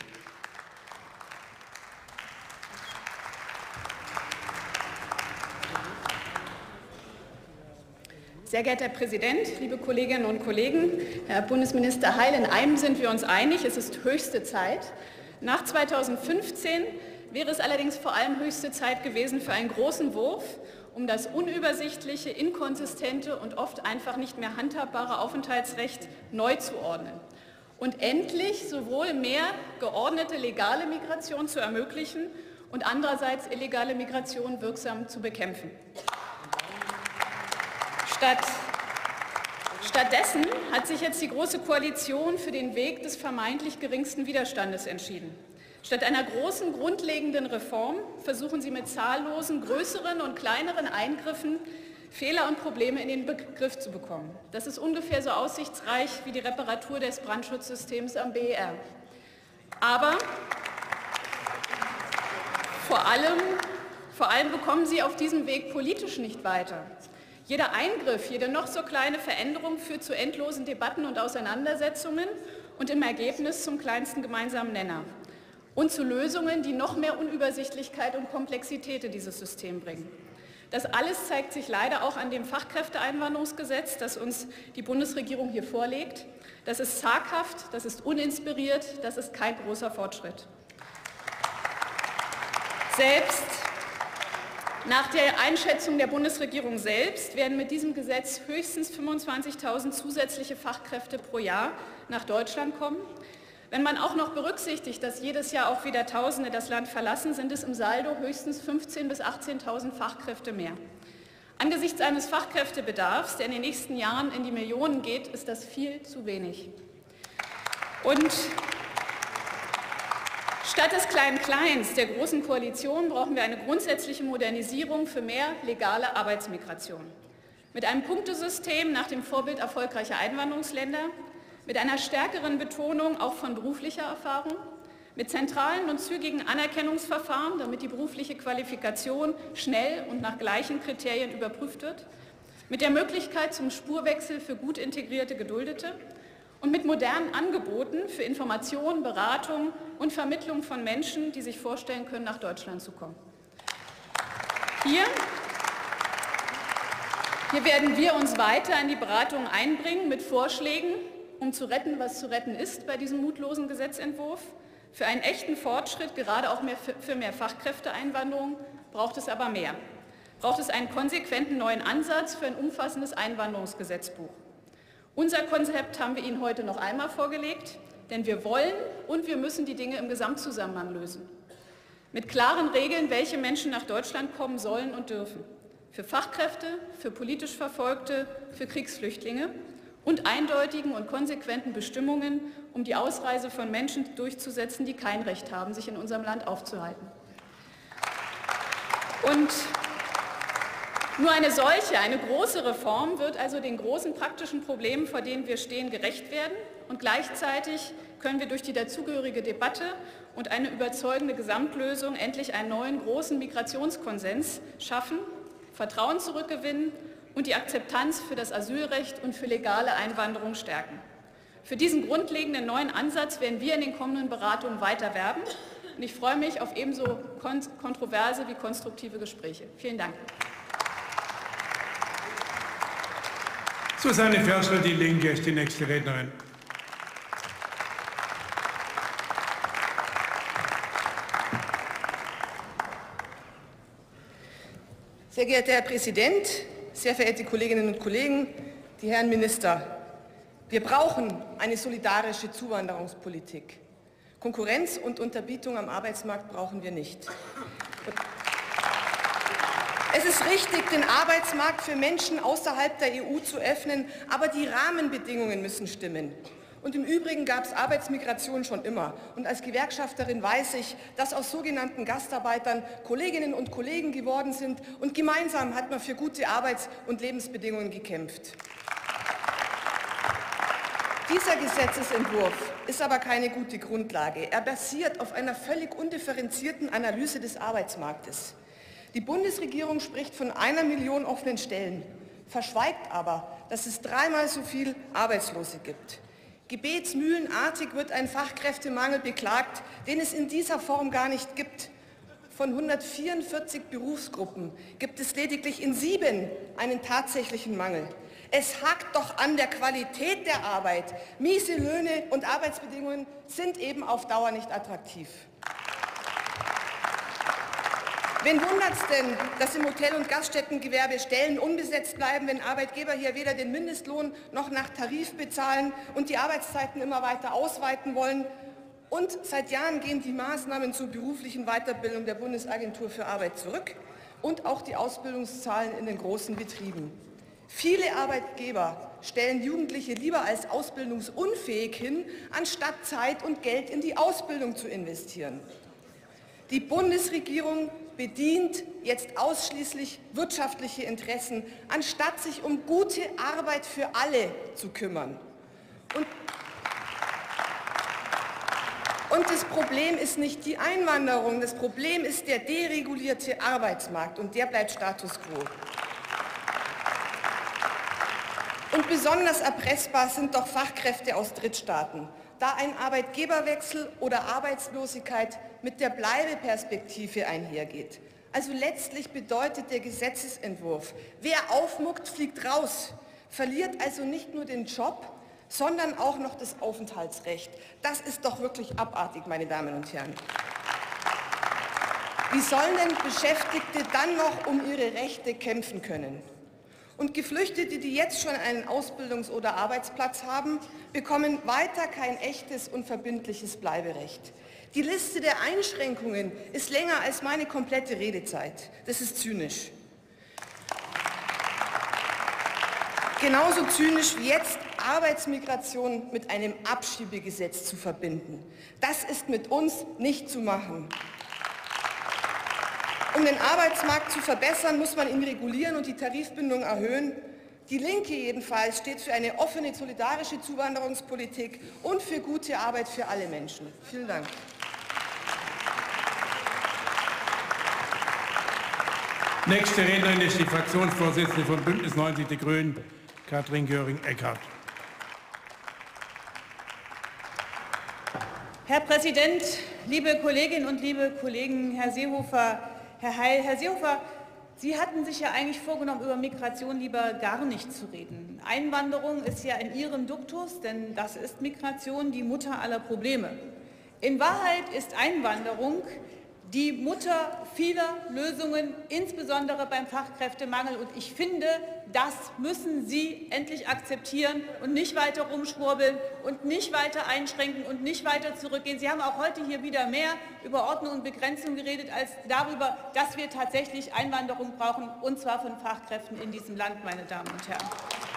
Sehr geehrter Herr Präsident, liebe Kolleginnen und Kollegen, Herr Bundesminister Heil, in einem sind wir uns einig, es ist höchste Zeit. Nach 2015 wäre es allerdings vor allem höchste Zeit gewesen für einen großen Wurf, um das unübersichtliche, inkonsistente und oft einfach nicht mehr handhabbare Aufenthaltsrecht neu zu ordnen und endlich sowohl mehr geordnete legale Migration zu ermöglichen und andererseits illegale Migration wirksam zu bekämpfen. Stattdessen hat sich jetzt die Große Koalition für den Weg des vermeintlich geringsten Widerstandes entschieden. Statt einer großen, grundlegenden Reform versuchen sie mit zahllosen, größeren und kleineren Eingriffen Fehler und Probleme in den Begriff zu bekommen. Das ist ungefähr so aussichtsreich wie die Reparatur des Brandschutzsystems am BER. Aber vor allem bekommen sie auf diesem Weg politisch nicht weiter. Jeder Eingriff, jede noch so kleine Veränderung führt zu endlosen Debatten und Auseinandersetzungen und im Ergebnis zum kleinsten gemeinsamen Nenner und zu Lösungen, die noch mehr Unübersichtlichkeit und Komplexität in dieses System bringen. Das alles zeigt sich leider auch an dem Fachkräfteeinwanderungsgesetz, das uns die Bundesregierung hier vorlegt. Das ist zaghaft, das ist uninspiriert, das ist kein großer Fortschritt. Selbst nach der Einschätzung der Bundesregierung selbst werden mit diesem Gesetz höchstens 25.000 zusätzliche Fachkräfte pro Jahr nach Deutschland kommen. Wenn man auch noch berücksichtigt, dass jedes Jahr auch wieder Tausende das Land verlassen, sind es im Saldo höchstens 15.000 bis 18.000 Fachkräfte mehr. Angesichts eines Fachkräftebedarfs, der in den nächsten Jahren in die Millionen geht, ist das viel zu wenig. Und statt des Klein-Kleins der Großen Koalition brauchen wir eine grundsätzliche Modernisierung für mehr legale Arbeitsmigration. Mit einem Punktesystem nach dem Vorbild erfolgreicher Einwanderungsländer, mit einer stärkeren Betonung auch von beruflicher Erfahrung, mit zentralen und zügigen Anerkennungsverfahren, damit die berufliche Qualifikation schnell und nach gleichen Kriterien überprüft wird, mit der Möglichkeit zum Spurwechsel für gut integrierte Geduldete und mit modernen Angeboten für Information, Beratung und Vermittlung von Menschen, die sich vorstellen können, nach Deutschland zu kommen. Hier werden wir uns weiter in die Beratungen einbringen mit Vorschlägen, um zu retten, was zu retten ist bei diesem mutlosen Gesetzentwurf. Für einen echten Fortschritt, gerade auch für mehr Fachkräfteeinwanderung, braucht es aber mehr. Braucht es einen konsequenten neuen Ansatz für ein umfassendes Einwanderungsgesetzbuch. Unser Konzept haben wir Ihnen heute noch einmal vorgelegt, denn wir wollen und wir müssen die Dinge im Gesamtzusammenhang lösen. Mit klaren Regeln, welche Menschen nach Deutschland kommen sollen und dürfen. Für Fachkräfte, für politisch Verfolgte, für Kriegsflüchtlinge und eindeutigen und konsequenten Bestimmungen, um die Ausreise von Menschen durchzusetzen, die kein Recht haben, sich in unserem Land aufzuhalten. Und nur eine solche, eine große Reform wird also den großen praktischen Problemen, vor denen wir stehen, gerecht werden. Und gleichzeitig können wir durch die dazugehörige Debatte und eine überzeugende Gesamtlösung endlich einen neuen großen Migrationskonsens schaffen, Vertrauen zurückgewinnen und die Akzeptanz für das Asylrecht und für legale Einwanderung stärken. Für diesen grundlegenden neuen Ansatz werden wir in den kommenden Beratungen weiter werben. Und ich freue mich auf ebenso kontroverse wie konstruktive Gespräche. Vielen Dank. Susanne Ferschler, Die Linke, ist die nächste Rednerin. Sehr geehrter Herr Präsident, sehr verehrte Kolleginnen und Kollegen, die Herren Minister! Wir brauchen eine solidarische Zuwanderungspolitik. Konkurrenz und Unterbietung am Arbeitsmarkt brauchen wir nicht. Es ist richtig, den Arbeitsmarkt für Menschen außerhalb der EU zu öffnen, aber die Rahmenbedingungen müssen stimmen. Und im Übrigen gab es Arbeitsmigration schon immer. Und als Gewerkschafterin weiß ich, dass aus sogenannten Gastarbeitern Kolleginnen und Kollegen geworden sind. Und gemeinsam hat man für gute Arbeits- und Lebensbedingungen gekämpft. Dieser Gesetzesentwurf ist aber keine gute Grundlage. Er basiert auf einer völlig undifferenzierten Analyse des Arbeitsmarktes. Die Bundesregierung spricht von 1 Million offenen Stellen, verschweigt aber, dass es 3-mal so viel Arbeitslose gibt. Gebetsmühlenartig wird ein Fachkräftemangel beklagt, den es in dieser Form gar nicht gibt. Von 144 Berufsgruppen gibt es lediglich in 7 einen tatsächlichen Mangel. Es hakt doch an der Qualität der Arbeit. Miese Löhne und Arbeitsbedingungen sind eben auf Dauer nicht attraktiv. Wen wundert es denn, dass im Hotel- und Gaststättengewerbe Stellen unbesetzt bleiben, wenn Arbeitgeber hier weder den Mindestlohn noch nach Tarif bezahlen und die Arbeitszeiten immer weiter ausweiten wollen? Und seit Jahren gehen die Maßnahmen zur beruflichen Weiterbildung der Bundesagentur für Arbeit zurück und auch die Ausbildungszahlen in den großen Betrieben. Viele Arbeitgeber stellen Jugendliche lieber als ausbildungsunfähig hin, anstatt Zeit und Geld in die Ausbildung zu investieren. Die Bundesregierung bedient jetzt ausschließlich wirtschaftliche Interessen, anstatt sich um gute Arbeit für alle zu kümmern. Und das Problem ist nicht die Einwanderung, das Problem ist der deregulierte Arbeitsmarkt und der bleibt Status quo. Und besonders erpressbar sind doch Fachkräfte aus Drittstaaten, da ein Arbeitgeberwechsel oder Arbeitslosigkeit mit der Bleibeperspektive einhergeht. Also letztlich bedeutet der Gesetzesentwurf, wer aufmuckt, fliegt raus, verliert also nicht nur den Job, sondern auch noch das Aufenthaltsrecht. Das ist doch wirklich abartig, meine Damen und Herren. Wie sollen denn Beschäftigte dann noch um ihre Rechte kämpfen können? Und Geflüchtete, die jetzt schon einen Ausbildungs- oder Arbeitsplatz haben, bekommen weiter kein echtes und verbindliches Bleiberecht. Die Liste der Einschränkungen ist länger als meine komplette Redezeit. Das ist zynisch. Genauso zynisch wie jetzt Arbeitsmigration mit einem Abschiebegesetz zu verbinden. Das ist mit uns nicht zu machen. Um den Arbeitsmarkt zu verbessern, muss man ihn regulieren und die Tarifbindung erhöhen. Die Linke jedenfalls steht für eine offene, solidarische Zuwanderungspolitik und für gute Arbeit für alle Menschen. Vielen Dank. Nächste Rednerin ist die Fraktionsvorsitzende von Bündnis 90 Die Grünen, Katrin Göring-Eckardt. Herr Präsident, liebe Kolleginnen und liebe Kollegen, Herr Seehofer, Herr Heil. Herr Seehofer, Sie hatten sich ja eigentlich vorgenommen, über Migration lieber gar nicht zu reden. Einwanderung ist ja in Ihrem Duktus, denn das ist Migration die Mutter aller Probleme. In Wahrheit ist Einwanderung die Mutter vieler Lösungen, insbesondere beim Fachkräftemangel. Und ich finde, das müssen Sie endlich akzeptieren und nicht weiter rumschwurbeln und nicht weiter einschränken und nicht weiter zurückgehen. Sie haben auch heute hier wieder mehr über Ordnung und Begrenzung geredet, als darüber, dass wir tatsächlich Einwanderung brauchen, und zwar von Fachkräften in diesem Land, meine Damen und Herren.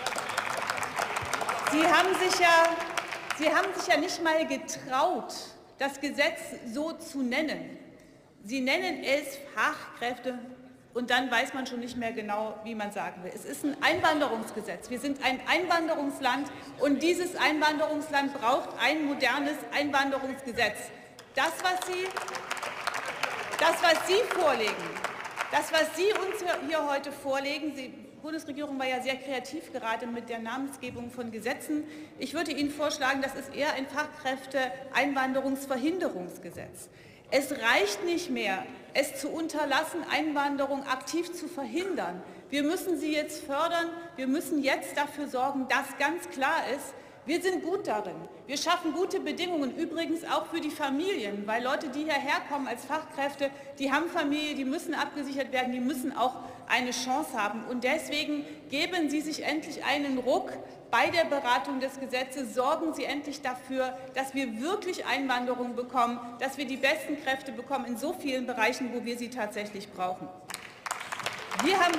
Sie haben sich ja nicht mal getraut, das Gesetz so zu nennen. Sie nennen es Fachkräfte und dann weiß man schon nicht mehr genau, wie man sagen will. Es ist ein Einwanderungsgesetz. Wir sind ein Einwanderungsland und dieses Einwanderungsland braucht ein modernes Einwanderungsgesetz. Das, was Sie vorlegen, das, was Sie uns hier heute vorlegen, die Bundesregierung war ja sehr kreativ gerade mit der Namensgebung von Gesetzen. Ich würde Ihnen vorschlagen, das ist eher ein Fachkräfte-Einwanderungsverhinderungsgesetz. Es reicht nicht mehr, es zu unterlassen, Einwanderung aktiv zu verhindern. Wir müssen sie jetzt fördern. Wir müssen jetzt dafür sorgen, dass ganz klar ist, wir sind gut darin. Wir schaffen gute Bedingungen, übrigens auch für die Familien, weil Leute, die hierher kommen als Fachkräfte, die haben Familie, die müssen abgesichert werden, die müssen auch eine Chance haben. Und deswegen geben Sie sich endlich einen Ruck bei der Beratung des Gesetzes. Sorgen Sie endlich dafür, dass wir wirklich Einwanderung bekommen, dass wir die besten Kräfte bekommen in so vielen Bereichen, wo wir sie tatsächlich brauchen. Wir haben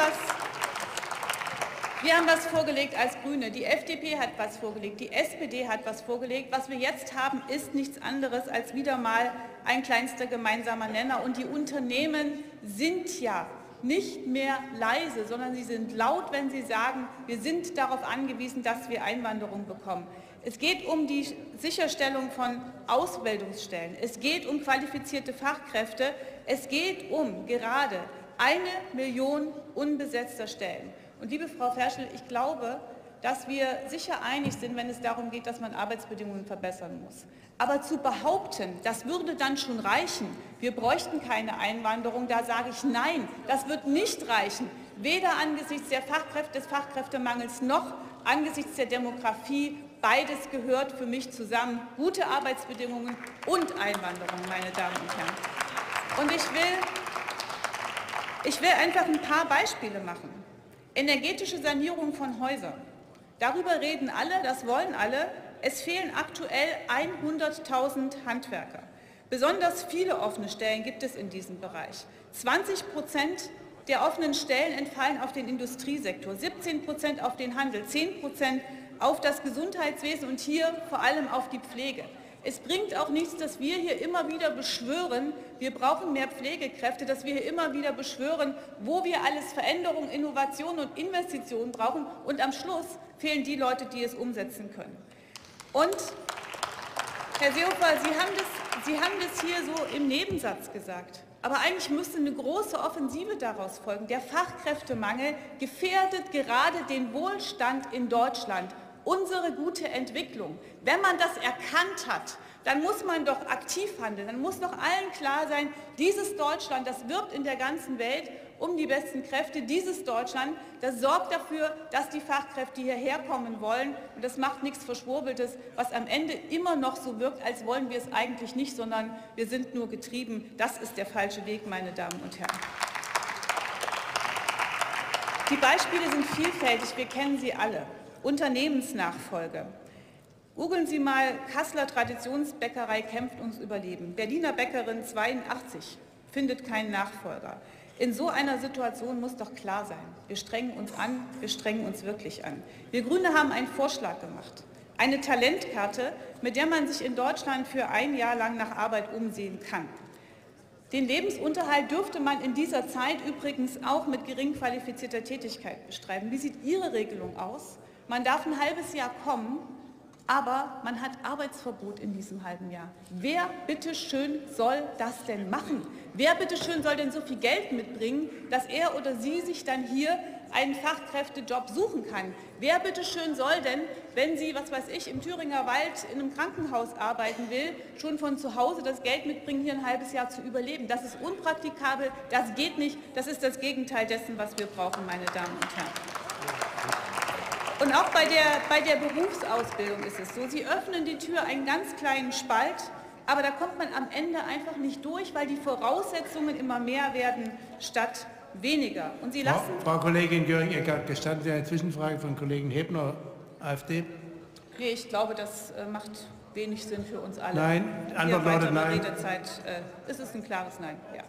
was vorgelegt als Grüne, die FDP hat was vorgelegt, die SPD hat was vorgelegt. Was wir jetzt haben, ist nichts anderes als wieder mal ein kleinster gemeinsamer Nenner. Und die Unternehmen sind ja nicht mehr leise, sondern sie sind laut, wenn sie sagen, wir sind darauf angewiesen, dass wir Einwanderung bekommen. Es geht um die Sicherstellung von Ausbildungsstellen. Es geht um qualifizierte Fachkräfte. Es geht um gerade 1 Million unbesetzter Stellen. Und liebe Frau Ferschel, ich glaube, dass wir sicher einig sind, wenn es darum geht, dass man Arbeitsbedingungen verbessern muss. Aber zu behaupten, das würde dann schon reichen, wir bräuchten keine Einwanderung, da sage ich nein, das wird nicht reichen, weder angesichts des Fachkräftemangels noch angesichts der Demografie. Beides gehört für mich zusammen, gute Arbeitsbedingungen und Einwanderung, meine Damen und Herren. Und ich will einfach ein paar Beispiele machen. Energetische Sanierung von Häusern. Darüber reden alle, das wollen alle. Es fehlen aktuell 100.000 Handwerker. Besonders viele offene Stellen gibt es in diesem Bereich. 20% der offenen Stellen entfallen auf den Industriesektor, 17% auf den Handel, 10% auf das Gesundheitswesen und hier vor allem auf die Pflege. Es bringt auch nichts, dass wir hier immer wieder beschwören, wir brauchen mehr Pflegekräfte, dass wir hier immer wieder beschwören, wo wir alles Veränderung, Innovation und Investitionen brauchen. Und am Schluss fehlen die Leute, die es umsetzen können. Und, Herr Seehofer, Sie haben das hier so im Nebensatz gesagt. Aber eigentlich müsste eine große Offensive daraus folgen. Der Fachkräftemangel gefährdet gerade den Wohlstand in Deutschland. Unsere gute Entwicklung. Wenn man das erkannt hat, dann muss man doch aktiv handeln. Dann muss doch allen klar sein, dieses Deutschland, das wirbt in der ganzen Welt um die besten Kräfte. Dieses Deutschland, das sorgt dafür, dass die Fachkräfte hierher kommen wollen. Und das macht nichts Verschwurbeltes, was am Ende immer noch so wirkt, als wollen wir es eigentlich nicht, sondern wir sind nur getrieben. Das ist der falsche Weg, meine Damen und Herren. Die Beispiele sind vielfältig, wir kennen sie alle. Unternehmensnachfolge. Googeln Sie mal, Kasseler Traditionsbäckerei kämpft ums Überleben. Berliner Bäckerin 82 findet keinen Nachfolger. In so einer Situation muss doch klar sein, wir strengen uns an, wir strengen uns wirklich an. Wir Grüne haben einen Vorschlag gemacht. Eine Talentkarte, mit der man sich in Deutschland für ein Jahr lang nach Arbeit umsehen kann. Den Lebensunterhalt dürfte man in dieser Zeit übrigens auch mit gering qualifizierter Tätigkeit bestreiten. Wie sieht Ihre Regelung aus? Man darf ein halbes Jahr kommen Aber man hat Arbeitsverbot in diesem halben Jahr. Wer bitteschön soll das denn machen? Wer bitteschön soll denn so viel Geld mitbringen, dass er oder sie sich dann hier einen Fachkräftejob suchen kann? Wer bitteschön soll denn, wenn sie, was weiß ich, im Thüringer Wald in einem Krankenhaus arbeiten will, schon von zu Hause das Geld mitbringen, hier ein halbes Jahr zu überleben? Das ist unpraktikabel, das geht nicht, das ist das Gegenteil dessen, was wir brauchen, meine Damen und Herren. Und auch bei der Berufsausbildung ist es so, Sie öffnen die Tür einen ganz kleinen Spalt, aber da kommt man am Ende einfach nicht durch, weil die Voraussetzungen immer mehr werden statt weniger. Und Sie lassen... Frau Kollegin Göring-Eckardt, gestatten Sie eine Zwischenfrage von Kollegen Hebner, AfD? Nee, ich glaube, das macht wenig Sinn für uns alle. Nein, die Antwort lautet nein. Redezeit, es ist ein klares Nein. Ja.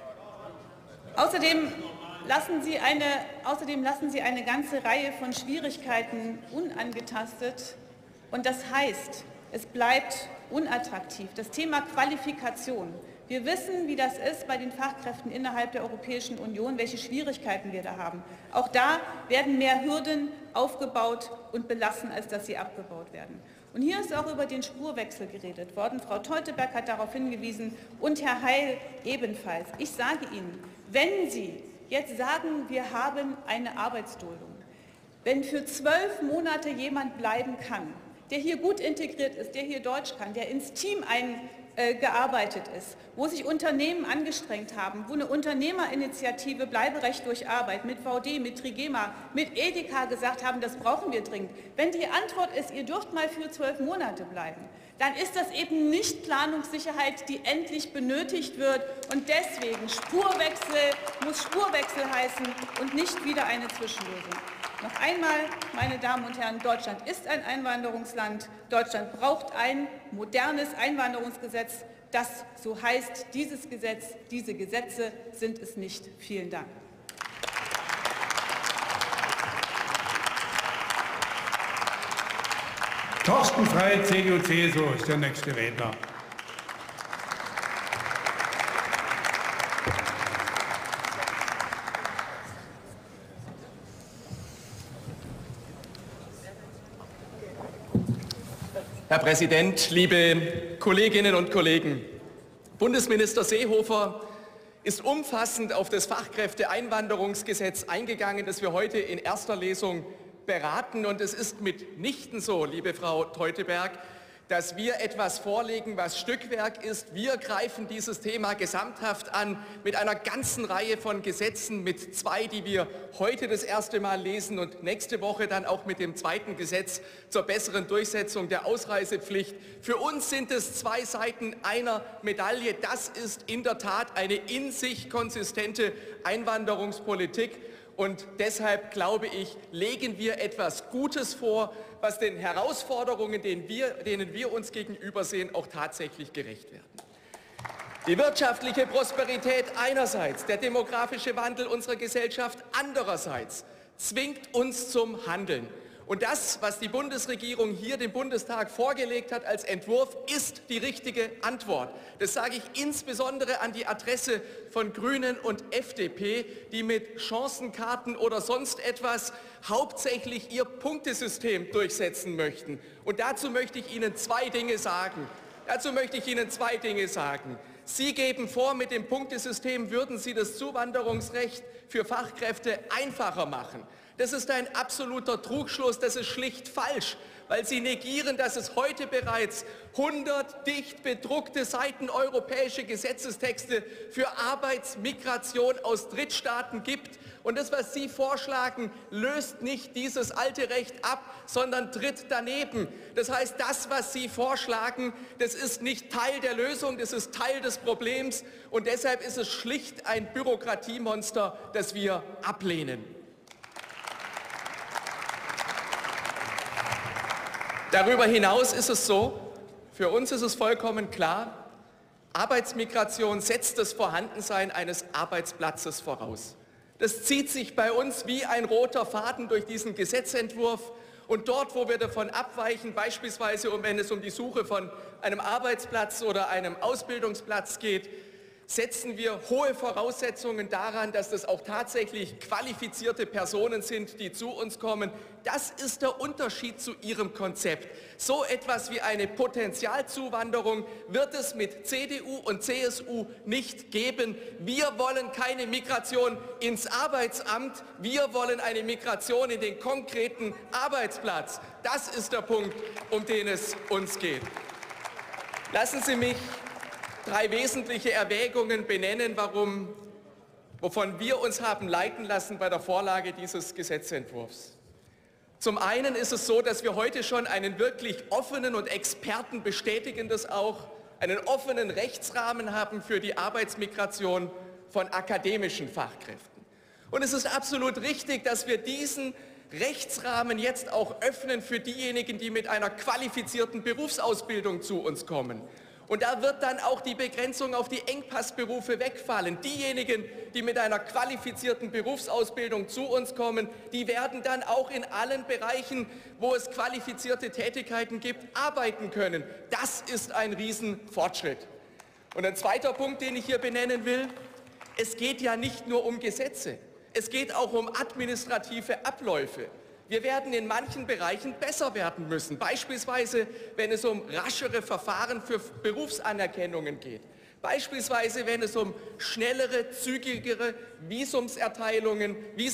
Außerdem lassen Sie eine ganze Reihe von Schwierigkeiten unangetastet. Und das heißt, es bleibt unattraktiv. Das Thema Qualifikation. Wir wissen, wie das ist bei den Fachkräften innerhalb der Europäischen Union, welche Schwierigkeiten wir da haben. Auch da werden mehr Hürden aufgebaut und belassen, als dass sie abgebaut werden. Und hier ist auch über den Spurwechsel geredet worden. Frau Teuteberg hat darauf hingewiesen und Herr Heil ebenfalls. Ich sage Ihnen, wenn Sie jetzt sagen, wir haben eine Arbeitsduldung, wenn für 12 Monate jemand bleiben kann, der hier gut integriert ist, der hier Deutsch kann, der ins Team eingearbeitet ist, wo sich Unternehmen angestrengt haben, wo eine Unternehmerinitiative Bleiberecht durch Arbeit mit VD, mit Trigema, mit Edeka gesagt haben, das brauchen wir dringend. Wenn die Antwort ist, ihr dürft mal für 12 Monate bleiben, dann ist das eben nicht Planungssicherheit, die endlich benötigt wird. Und deswegen muss Spurwechsel heißen und nicht wieder eine Zwischenlösung. Noch einmal, meine Damen und Herren, Deutschland ist ein Einwanderungsland. Deutschland braucht ein modernes Einwanderungsgesetz, das so heißt. Dieses Gesetz, diese Gesetze sind es nicht. Vielen Dank. Thorsten Frey, CDU-CSU, ist der nächste Redner. Herr Präsident, liebe Kolleginnen und Kollegen! Bundesminister Seehofer ist umfassend auf das Fachkräfteeinwanderungsgesetz eingegangen, das wir heute in erster Lesung beraten. Und es ist mitnichten so, liebe Frau Teuteberg, dass wir etwas vorlegen, was Stückwerk ist. Wir greifen dieses Thema gesamthaft an mit einer ganzen Reihe von Gesetzen, mit 2, die wir heute das erste Mal lesen und nächste Woche dann auch mit dem zweiten Gesetz zur besseren Durchsetzung der Ausreisepflicht. Für uns sind es 2 Seiten einer Medaille. Das ist in der Tat eine in sich konsistente Einwanderungspolitik. Und deshalb, glaube ich, legen wir etwas Gutes vor, was den Herausforderungen, denen wir uns gegenübersehen, auch tatsächlich gerecht werden. Die wirtschaftliche Prosperität einerseits, der demografische Wandel unserer Gesellschaft andererseits zwingt uns zum Handeln. Und das, was die Bundesregierung hier dem Bundestag vorgelegt hat als Entwurf, ist die richtige Antwort. Das sage ich insbesondere an die Adresse von Grünen und FDP, die mit Chancenkarten oder sonst etwas hauptsächlich ihr Punktesystem durchsetzen möchten. Und dazu möchte ich Ihnen 2 Dinge sagen. Sie geben vor, mit dem Punktesystem würden Sie das Zuwanderungsrecht für Fachkräfte einfacher machen. Das ist ein absoluter Trugschluss, das ist schlicht falsch, weil Sie negieren, dass es heute bereits 100 dicht bedruckte Seiten europäische Gesetzestexte für Arbeitsmigration aus Drittstaaten gibt. Und das, was Sie vorschlagen, löst nicht dieses alte Recht ab, sondern tritt daneben. Das heißt, das, was Sie vorschlagen, das ist nicht Teil der Lösung, das ist Teil des Problems. Und deshalb ist es schlicht ein Bürokratiemonster, das wir ablehnen. Darüber hinaus ist es so, für uns ist es vollkommen klar, Arbeitsmigration setzt das Vorhandensein eines Arbeitsplatzes voraus. Das zieht sich bei uns wie ein roter Faden durch diesen Gesetzentwurf. Und dort, wo wir davon abweichen, beispielsweise wenn es um die Suche von einem Arbeitsplatz oder einem Ausbildungsplatz geht, setzen wir hohe Voraussetzungen daran, dass das auch tatsächlich qualifizierte Personen sind, die zu uns kommen. Das ist der Unterschied zu Ihrem Konzept. So etwas wie eine Potentialzuwanderung wird es mit CDU und CSU nicht geben. Wir wollen keine Migration ins Arbeitsamt, wir wollen eine Migration in den konkreten Arbeitsplatz. Das ist der Punkt, um den es uns geht. Lassen Sie mich 3 wesentliche Erwägungen benennen, wovon wir uns haben leiten lassen bei der Vorlage dieses Gesetzentwurfs. Zum einen ist es so, dass wir heute schon einen wirklich offenen, und Experten bestätigen das auch, einen offenen Rechtsrahmen haben für die Arbeitsmigration von akademischen Fachkräften. Und es ist absolut richtig, dass wir diesen Rechtsrahmen jetzt auch öffnen für diejenigen, die mit einer qualifizierten Berufsausbildung zu uns kommen. Und da wird dann auch die Begrenzung auf die Engpassberufe wegfallen. Diejenigen, die mit einer qualifizierten Berufsausbildung zu uns kommen, die werden dann auch in allen Bereichen, wo es qualifizierte Tätigkeiten gibt, arbeiten können. Das ist ein Riesenfortschritt. Und ein zweiter Punkt, den ich hier benennen will: Es geht ja nicht nur um Gesetze, es geht auch um administrative Abläufe. Wir werden in manchen Bereichen besser werden müssen, beispielsweise wenn es um raschere Verfahren für Berufsanerkennungen geht, beispielsweise wenn es um schnellere, zügigere Visaerteilungen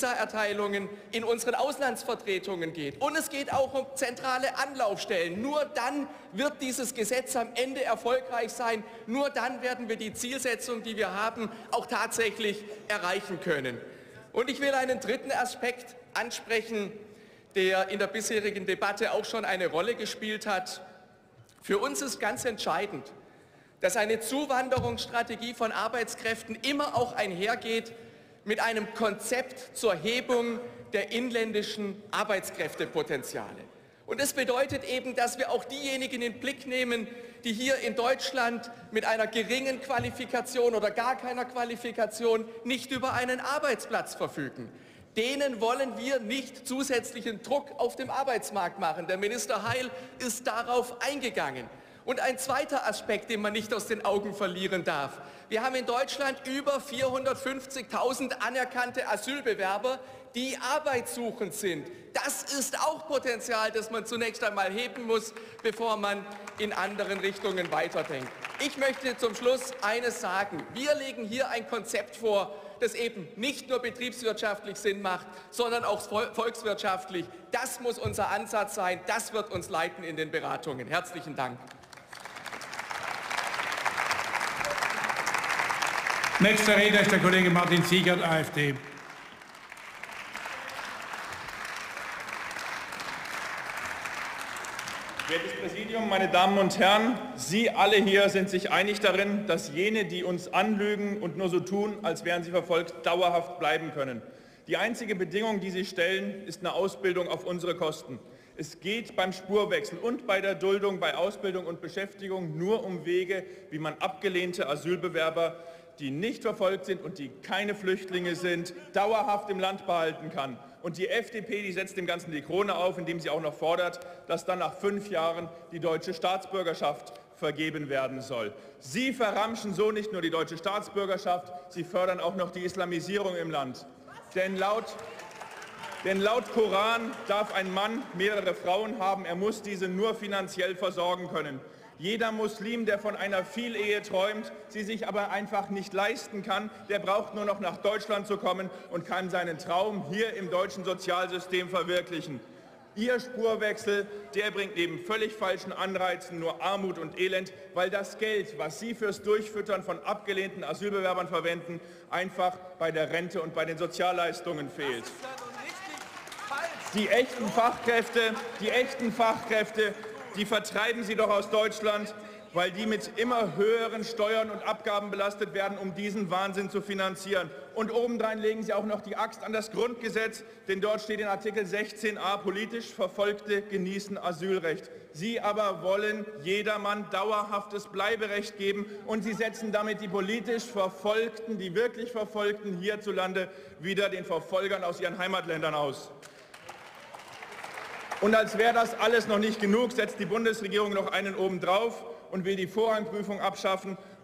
in unseren Auslandsvertretungen geht. Und es geht auch um zentrale Anlaufstellen. Nur dann wird dieses Gesetz am Ende erfolgreich sein, nur dann werden wir die Zielsetzung, die wir haben, auch tatsächlich erreichen können. Und ich will einen dritten Aspekt ansprechen, der in der bisherigen Debatte auch schon eine Rolle gespielt hat. Für uns ist ganz entscheidend, dass eine Zuwanderungsstrategie von Arbeitskräften immer auch einhergeht mit einem Konzept zur Hebung der inländischen Arbeitskräftepotenziale. Und das bedeutet eben, dass wir auch diejenigen in den Blick nehmen, die hier in Deutschland mit einer geringen Qualifikation oder gar keiner Qualifikation nicht über einen Arbeitsplatz verfügen. Denen wollen wir nicht zusätzlichen Druck auf dem Arbeitsmarkt machen. Der Minister Heil ist darauf eingegangen. Und ein zweiter Aspekt, den man nicht aus den Augen verlieren darf: Wir haben in Deutschland über 450.000 anerkannte Asylbewerber, die arbeitssuchend sind. Das ist auch Potenzial, das man zunächst einmal heben muss, bevor man in anderen Richtungen weiterdenkt. Ich möchte zum Schluss eines sagen: Wir legen hier ein Konzept vor, das eben nicht nur betriebswirtschaftlich Sinn macht, sondern auch volkswirtschaftlich. Das muss unser Ansatz sein, das wird uns leiten in den Beratungen. Herzlichen Dank. Nächster Redner ist der Kollege Martin Siegert, AfD. Wertes Präsidium, meine Damen und Herren, Sie alle hier sind sich einig darin, dass jene, die uns anlügen und nur so tun, als wären sie verfolgt, dauerhaft bleiben können. Die einzige Bedingung, die Sie stellen, ist eine Ausbildung auf unsere Kosten. Es geht beim Spurwechsel und bei der Duldung, bei Ausbildung und Beschäftigung nur um Wege, wie man abgelehnte Asylbewerber, die nicht verfolgt sind und die keine Flüchtlinge sind, dauerhaft im Land behalten kann. Und die FDP, die setzt dem Ganzen die Krone auf, indem sie auch noch fordert, dass dann nach 5 Jahren die deutsche Staatsbürgerschaft vergeben werden soll. Sie verramschen so nicht nur die deutsche Staatsbürgerschaft, sie fördern auch noch die Islamisierung im Land. Denn laut Koran darf ein Mann mehrere Frauen haben, er muss diese nur finanziell versorgen können. Jeder Muslim, der von einer Vielehe träumt, sie sich aber einfach nicht leisten kann, der braucht nur noch nach Deutschland zu kommen und kann seinen Traum hier im deutschen Sozialsystem verwirklichen. Ihr Spurwechsel, der bringt neben völlig falschen Anreizen nur Armut und Elend, weil das Geld, was Sie fürs Durchfüttern von abgelehnten Asylbewerbern verwenden, einfach bei der Rente und bei den Sozialleistungen fehlt. Die echten Fachkräfte, die vertreiben Sie doch aus Deutschland, weil die mit immer höheren Steuern und Abgaben belastet werden, um diesen Wahnsinn zu finanzieren. Und obendrein legen Sie auch noch die Axt an das Grundgesetz, denn dort steht in Artikel 16a, politisch Verfolgte genießen Asylrecht. Sie aber wollen jedermann dauerhaftes Bleiberecht geben und Sie setzen damit die politisch Verfolgten, die wirklich Verfolgten hierzulande wieder den Verfolgern aus ihren Heimatländern aus. Und als wäre das alles noch nicht genug, setzt die Bundesregierung noch einen obendrauf und will die Vorrangprüfung abschaffen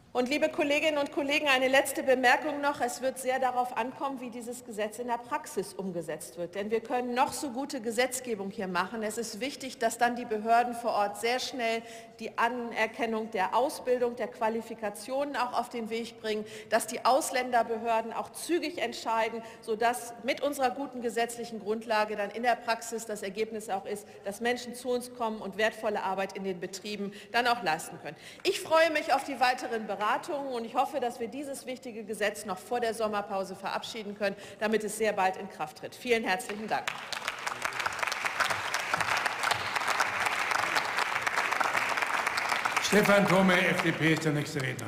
Und liebe Kolleginnen und Kollegen, eine letzte Bemerkung noch. Es wird sehr darauf ankommen, wie dieses Gesetz in der Praxis umgesetzt wird. Denn wir können noch so gute Gesetzgebung hier machen. Es ist wichtig, dass dann die Behörden vor Ort sehr schnell die Anerkennung der Ausbildung, der Qualifikationen auch auf den Weg bringen, dass die Ausländerbehörden auch zügig entscheiden, sodass mit unserer guten gesetzlichen Grundlage dann in der Praxis das Ergebnis auch ist, dass Menschen zu uns kommen und wertvolle Arbeit in den Betrieben dann auch leisten können. Ich freue mich auf die weiteren Beratungen und ich hoffe, dass wir dieses wichtige Gesetz noch vor der Sommerpause verabschieden können, damit es sehr bald in Kraft tritt. Vielen herzlichen Dank. Stefan Thome, FDP, ist der nächste Redner.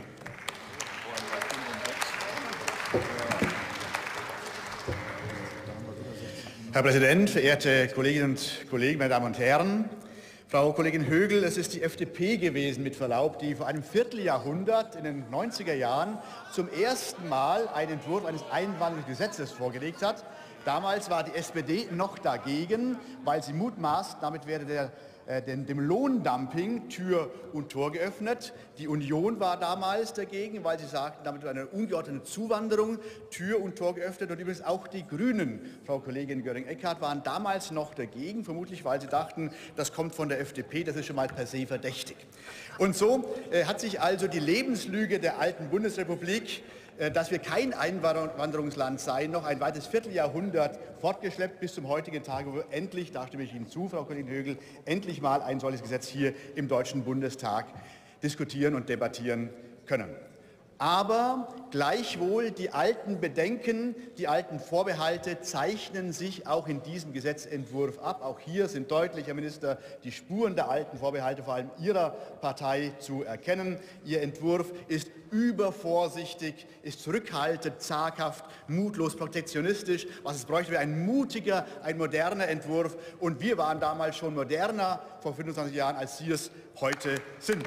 Herr Präsident, verehrte Kolleginnen und Kollegen, meine Damen und Herren! Frau Kollegin Högel, es ist die FDP gewesen, mit Verlaub, die vor einem Vierteljahrhundert in den 90er Jahren zum ersten Mal einen Entwurf eines Einwanderungsgesetzes vorgelegt hat. Damals war die SPD noch dagegen, weil sie mutmaßt, damit werde dem Lohndumping Tür und Tor geöffnet. Die Union war damals dagegen, weil sie sagten, damit wird eine ungeordnete Zuwanderung Tür und Tor geöffnet. Und übrigens auch die Grünen, Frau Kollegin Göring-Eckardt, waren damals noch dagegen, vermutlich weil sie dachten, das kommt von der FDP, das ist schon mal per se verdächtig. Und so hat sich also die Lebenslüge der alten Bundesrepublik, dass wir kein Einwanderungsland seien, noch ein weiteres Vierteljahrhundert fortgeschleppt bis zum heutigen Tage, wo wir endlich, da stimme ich Ihnen zu, Frau Kollegin Högel, endlich mal ein solches Gesetz hier im Deutschen Bundestag diskutieren und debattieren können. Aber gleichwohl die alten Bedenken, die alten Vorbehalte zeichnen sich auch in diesem Gesetzentwurf ab. Auch hier sind deutlich, Herr Minister, die Spuren der alten Vorbehalte vor allem Ihrer Partei zu erkennen. Ihr Entwurf ist übervorsichtig, ist zurückhaltend, zaghaft, mutlos, protektionistisch. Was es bräuchte, wäre ein mutiger, ein moderner Entwurf. Und wir waren damals schon moderner vor 25 Jahren, als Sie es heute sind.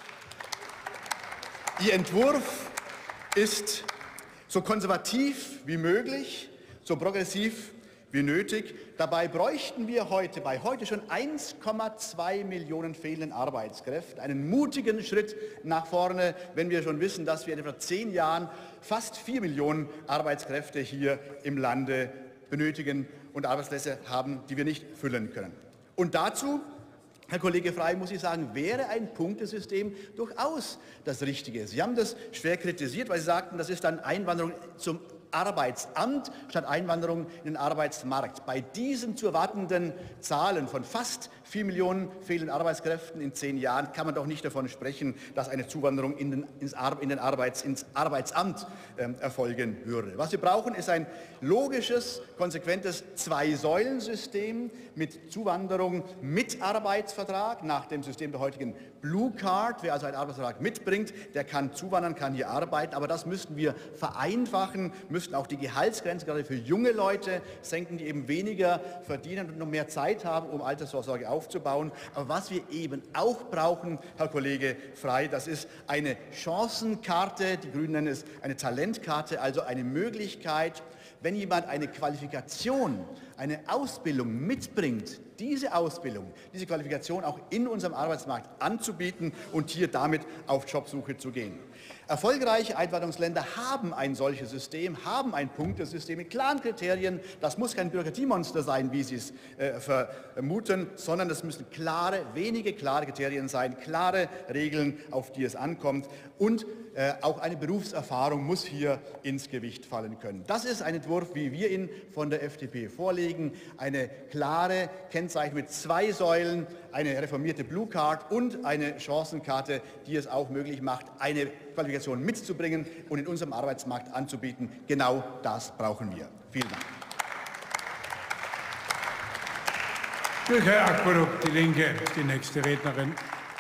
Ihr Entwurf ist so konservativ wie möglich, so progressiv wie nötig. Dabei bräuchten wir bei heute schon 1,2 Millionen fehlenden Arbeitskräften einen mutigen Schritt nach vorne, wenn wir schon wissen, dass wir in etwa 10 Jahren fast 4 Millionen Arbeitskräfte hier im Lande benötigen und Arbeitsplätze haben, die wir nicht füllen können. Und dazu, Herr Kollege Frey, muss ich sagen, wäre ein Punktesystem durchaus das Richtige. Sie haben das schwer kritisiert, weil Sie sagten, das ist dann Einwanderung zum Arbeitsamt statt Einwanderung in den Arbeitsmarkt. Bei diesen zu erwartenden Zahlen von fast 4 Millionen fehlenden Arbeitskräften in 10 Jahren kann man doch nicht davon sprechen, dass eine Zuwanderung ins Arbeitsamt erfolgen würde. Was wir brauchen, ist ein logisches, konsequentes Zwei-Säulen-System mit Zuwanderung mit Arbeitsvertrag nach dem System der heutigen Blue Card. Wer also einen Arbeitsvertrag mitbringt, der kann zuwandern, kann hier arbeiten. Aber das müssten wir vereinfachen, müssten auch die Gehaltsgrenze gerade für junge Leute senken, die eben weniger verdienen und noch mehr Zeit haben, um Altersvorsorge aufzubauen. Aber was wir eben auch brauchen, Herr Kollege Frey, das ist eine Chancenkarte, die Grünen nennen es eine Talentkarte, also eine Möglichkeit, wenn jemand eine Qualifikation, eine Ausbildung mitbringt, diese Ausbildung, diese Qualifikation auch in unserem Arbeitsmarkt anzubieten und hier damit auf Jobsuche zu gehen. Erfolgreiche Einwanderungsländer haben ein solches System, haben ein Punktesystem mit klaren Kriterien. Das muss kein Bürokratiemonster sein, wie Sie es vermuten, sondern das müssen wenige klare Kriterien sein, klare Regeln, auf die es ankommt. Und auch eine Berufserfahrung muss hier ins Gewicht fallen können. Das ist ein Entwurf, wie wir ihn von der FDP vorlegen. Eine klare Kennzeichnung mit 2 Säulen, eine reformierte Blue Card und eine Chancenkarte, die es auch möglich macht, eine Qualifikation mitzubringen und in unserem Arbeitsmarkt anzubieten. Genau das brauchen wir. Vielen Dank. Michael Akbulut, Die Linke, die nächste Rednerin.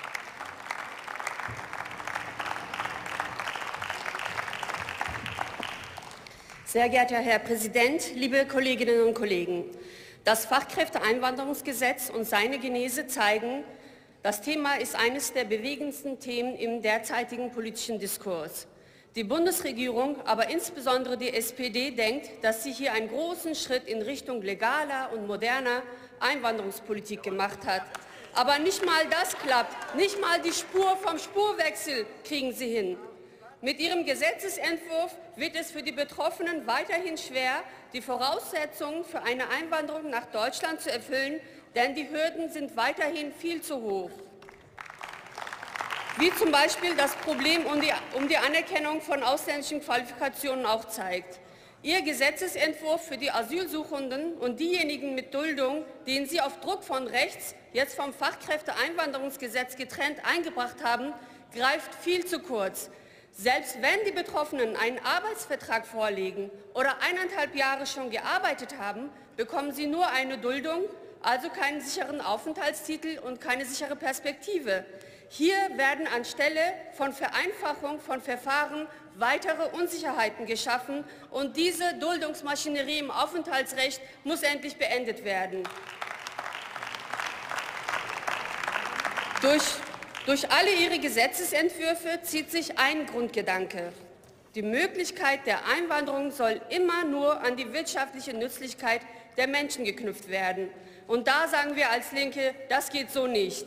Sehr geehrter Herr Präsident, liebe Kolleginnen und Kollegen! Das Fachkräfteeinwanderungsgesetz und seine Genese zeigen, das Thema ist eines der bewegendsten Themen im derzeitigen politischen Diskurs. Die Bundesregierung, aber insbesondere die SPD, denkt, dass sie hier einen großen Schritt in Richtung legaler und moderner Einwanderungspolitik gemacht hat. Aber nicht mal das klappt, nicht mal die Spur vom Spurwechsel kriegen sie hin. Mit Ihrem Gesetzesentwurf wird es für die Betroffenen weiterhin schwer, die Voraussetzungen für eine Einwanderung nach Deutschland zu erfüllen, denn die Hürden sind weiterhin viel zu hoch. Wie zum Beispiel das Problem um die Anerkennung von ausländischen Qualifikationen auch zeigt. Ihr Gesetzesentwurf für die Asylsuchenden und diejenigen mit Duldung, den Sie auf Druck von rechts jetzt vom Fachkräfteeinwanderungsgesetz getrennt eingebracht haben, greift viel zu kurz. Selbst wenn die Betroffenen einen Arbeitsvertrag vorlegen oder 1,5 Jahre schon gearbeitet haben, bekommen sie nur eine Duldung, also keinen sicheren Aufenthaltstitel und keine sichere Perspektive. Hier werden anstelle von Vereinfachung von Verfahren weitere Unsicherheiten geschaffen, und diese Duldungsmaschinerie im Aufenthaltsrecht muss endlich beendet werden. Durch alle Ihre Gesetzesentwürfe zieht sich ein Grundgedanke. Die Möglichkeit der Einwanderung soll immer nur an die wirtschaftliche Nützlichkeit der Menschen geknüpft werden. Und da sagen wir als Linke, das geht so nicht.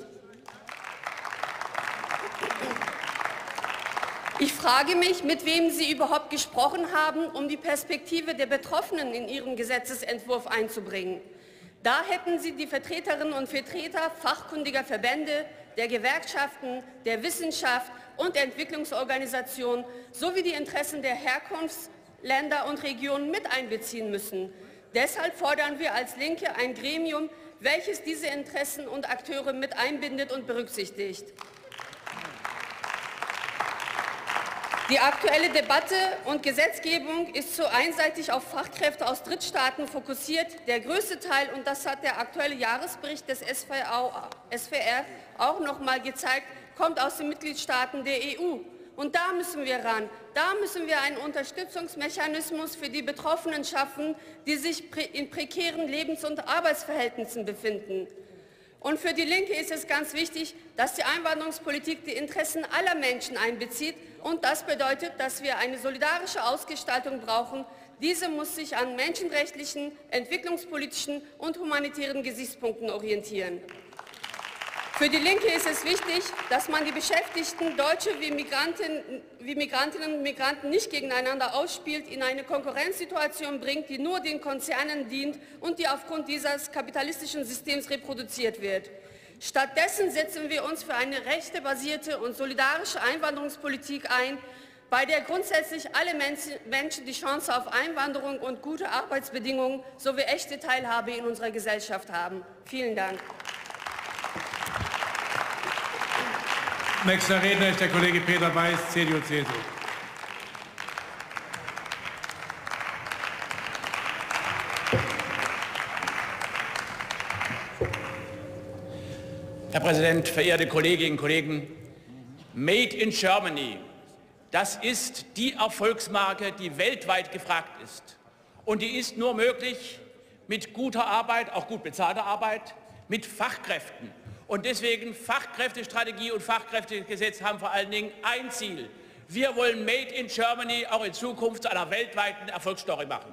Ich frage mich, mit wem Sie überhaupt gesprochen haben, um die Perspektive der Betroffenen in Ihren Gesetzesentwurf einzubringen. Da hätten Sie die Vertreterinnen und Vertreter fachkundiger Verbände, der Gewerkschaften, der Wissenschaft und der Entwicklungsorganisationen sowie die Interessen der Herkunftsländer und Regionen mit einbeziehen müssen. Deshalb fordern wir als Linke ein Gremium, welches diese Interessen und Akteure mit einbindet und berücksichtigt. Die aktuelle Debatte und Gesetzgebung ist zu einseitig auf Fachkräfte aus Drittstaaten fokussiert. Der größte Teil, und das hat der aktuelle Jahresbericht des SVR auch noch mal gezeigt, kommt aus den Mitgliedstaaten der EU. Und da müssen wir ran. Da müssen wir einen Unterstützungsmechanismus für die Betroffenen schaffen, die sich in prekären Lebens- und Arbeitsverhältnissen befinden. Und für die Linke ist es ganz wichtig, dass die Einwanderungspolitik die Interessen aller Menschen einbezieht. Und das bedeutet, dass wir eine solidarische Ausgestaltung brauchen. Diese muss sich an menschenrechtlichen, entwicklungspolitischen und humanitären Gesichtspunkten orientieren. Für die Linke ist es wichtig, dass man die Beschäftigten, Deutsche wie Migrantinnen und Migranten, nicht gegeneinander ausspielt, in eine Konkurrenzsituation bringt, die nur den Konzernen dient und die aufgrund dieses kapitalistischen Systems reproduziert wird. Stattdessen setzen wir uns für eine rechtebasierte und solidarische Einwanderungspolitik ein, bei der grundsätzlich alle Menschen die Chance auf Einwanderung und gute Arbeitsbedingungen sowie echte Teilhabe in unserer Gesellschaft haben. Vielen Dank. Nächster Redner ist der Kollege Peter Weiß, CDU-CSU. Herr Präsident, verehrte Kolleginnen und Kollegen! Made in Germany, das ist die Erfolgsmarke, die weltweit gefragt ist. Und die ist nur möglich mit guter Arbeit, auch gut bezahlter Arbeit, mit Fachkräften. Und deswegen Fachkräftestrategie und Fachkräftegesetz haben vor allen Dingen ein Ziel. Wir wollen Made in Germany auch in Zukunft zu einer weltweiten Erfolgsstory machen.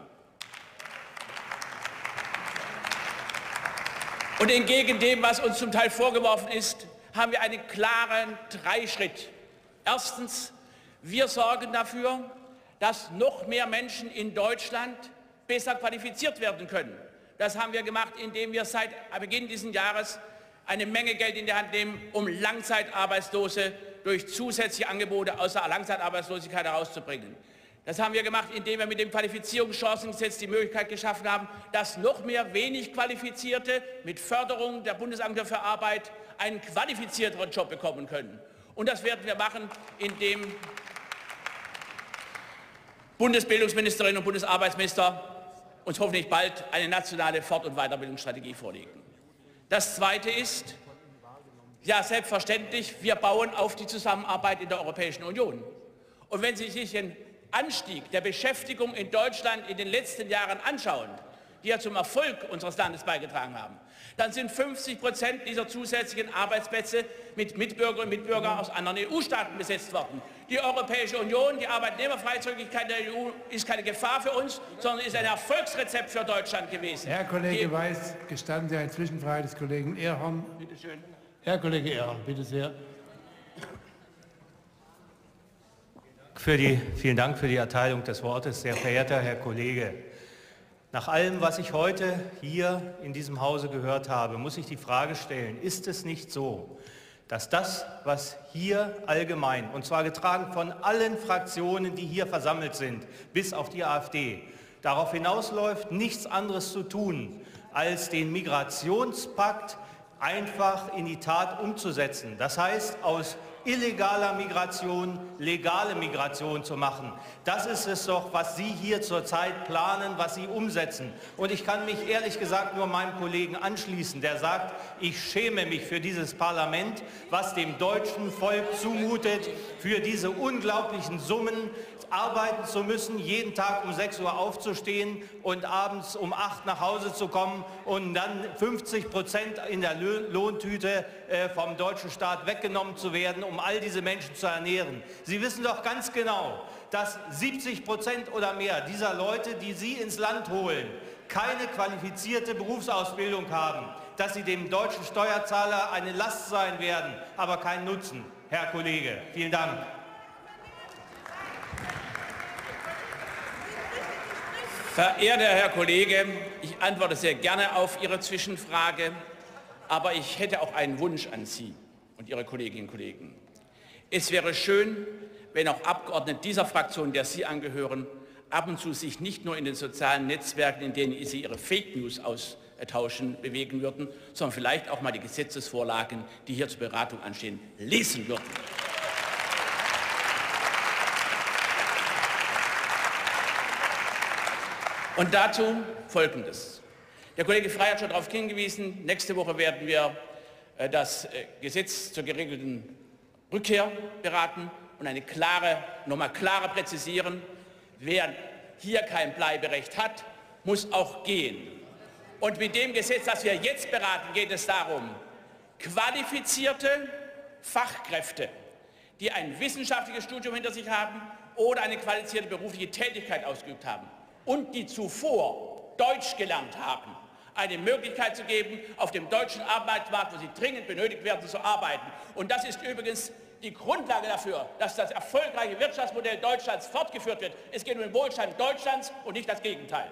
Und entgegen dem, was uns zum Teil vorgeworfen ist, haben wir einen klaren Dreischritt. Erstens, wir sorgen dafür, dass noch mehr Menschen in Deutschland besser qualifiziert werden können. Das haben wir gemacht, indem wir seit Beginn dieses Jahres eine Menge Geld in die Hand nehmen, um Langzeitarbeitslose durch zusätzliche Angebote aus der Langzeitarbeitslosigkeit herauszubringen. Das haben wir gemacht, indem wir mit dem Qualifizierungschancengesetz die Möglichkeit geschaffen haben, dass noch mehr wenig Qualifizierte mit Förderung der Bundesagentur für Arbeit einen qualifizierteren Job bekommen können. Und das werden wir machen, indem Bundesbildungsministerinnen und Bundesarbeitsminister uns hoffentlich bald eine nationale Fort- und Weiterbildungsstrategie vorlegen. Das Zweite ist, ja selbstverständlich, wir bauen auf die Zusammenarbeit in der Europäischen Union. Und wenn Sie sich den Anstieg der Beschäftigung in Deutschland in den letzten Jahren anschauen, die ja zum Erfolg unseres Landes beigetragen haben, dann sind 50% dieser zusätzlichen Arbeitsplätze mit Mitbürgerinnen und Mitbürgern aus anderen EU-Staaten besetzt worden. Die Europäische Union, die Arbeitnehmerfreizügigkeit der EU ist keine Gefahr für uns, sondern ist ein Erfolgsrezept für Deutschland gewesen. Herr Kollege Weiß, gestatten Sie eine Zwischenfrage des Kollegen Ehrhardt. Bitte schön. Herr Kollege Ehrhardt, bitte sehr. Vielen Dank für die Erteilung des Wortes, sehr verehrter Herr Kollege. Nach allem, was ich heute hier in diesem Hause gehört habe, muss ich die Frage stellen, ist es nicht so, dass das, was hier allgemein, und zwar getragen von allen Fraktionen, die hier versammelt sind, bis auf die AfD, darauf hinausläuft, nichts anderes zu tun, als den Migrationspakt einfach in die Tat umzusetzen. Das heißt, aus illegaler Migration legale Migration zu machen. Das ist es doch, was Sie hier zurzeit planen, was Sie umsetzen. Und ich kann mich ehrlich gesagt nur meinem Kollegen anschließen, der sagt, ich schäme mich für dieses Parlament, was dem deutschen Volk zumutet, für diese unglaublichen Summen arbeiten zu müssen, jeden Tag um 6 Uhr aufzustehen und abends um 8 nach Hause zu kommen und dann 50% in der Lohntüte vom deutschen Staat weggenommen zu werden, um all diese Menschen zu ernähren. Sie wissen doch ganz genau, dass 70% oder mehr dieser Leute, die Sie ins Land holen, keine qualifizierte Berufsausbildung haben, dass sie dem deutschen Steuerzahler eine Last sein werden, aber kein Nutzen. Herr Kollege, vielen Dank. Verehrter Herr Kollege, ich antworte sehr gerne auf Ihre Zwischenfrage, aber ich hätte auch einen Wunsch an Sie und Ihre Kolleginnen und Kollegen. Es wäre schön, wenn auch Abgeordnete dieser Fraktion, der Sie angehören, ab und zu sich nicht nur in den sozialen Netzwerken, in denen Sie Ihre Fake News austauschen, bewegen würden, sondern vielleicht auch mal die Gesetzesvorlagen, die hier zur Beratung anstehen, lesen würden. Und dazu Folgendes. Der Kollege Frey hat schon darauf hingewiesen, nächste Woche werden wir das Gesetz zur geregelten Rückkehr beraten und nochmal klarer präzisieren, wer hier kein Bleiberecht hat, muss auch gehen. Und mit dem Gesetz, das wir jetzt beraten, geht es darum, qualifizierte Fachkräfte, die ein wissenschaftliches Studium hinter sich haben oder eine qualifizierte berufliche Tätigkeit ausgeübt haben und die zuvor Deutsch gelernt haben, eine Möglichkeit zu geben, auf dem deutschen Arbeitsmarkt, wo sie dringend benötigt werden, zu arbeiten. Und das ist übrigens die Grundlage dafür, dass das erfolgreiche Wirtschaftsmodell Deutschlands fortgeführt wird. Es geht um den Wohlstand Deutschlands und nicht das Gegenteil.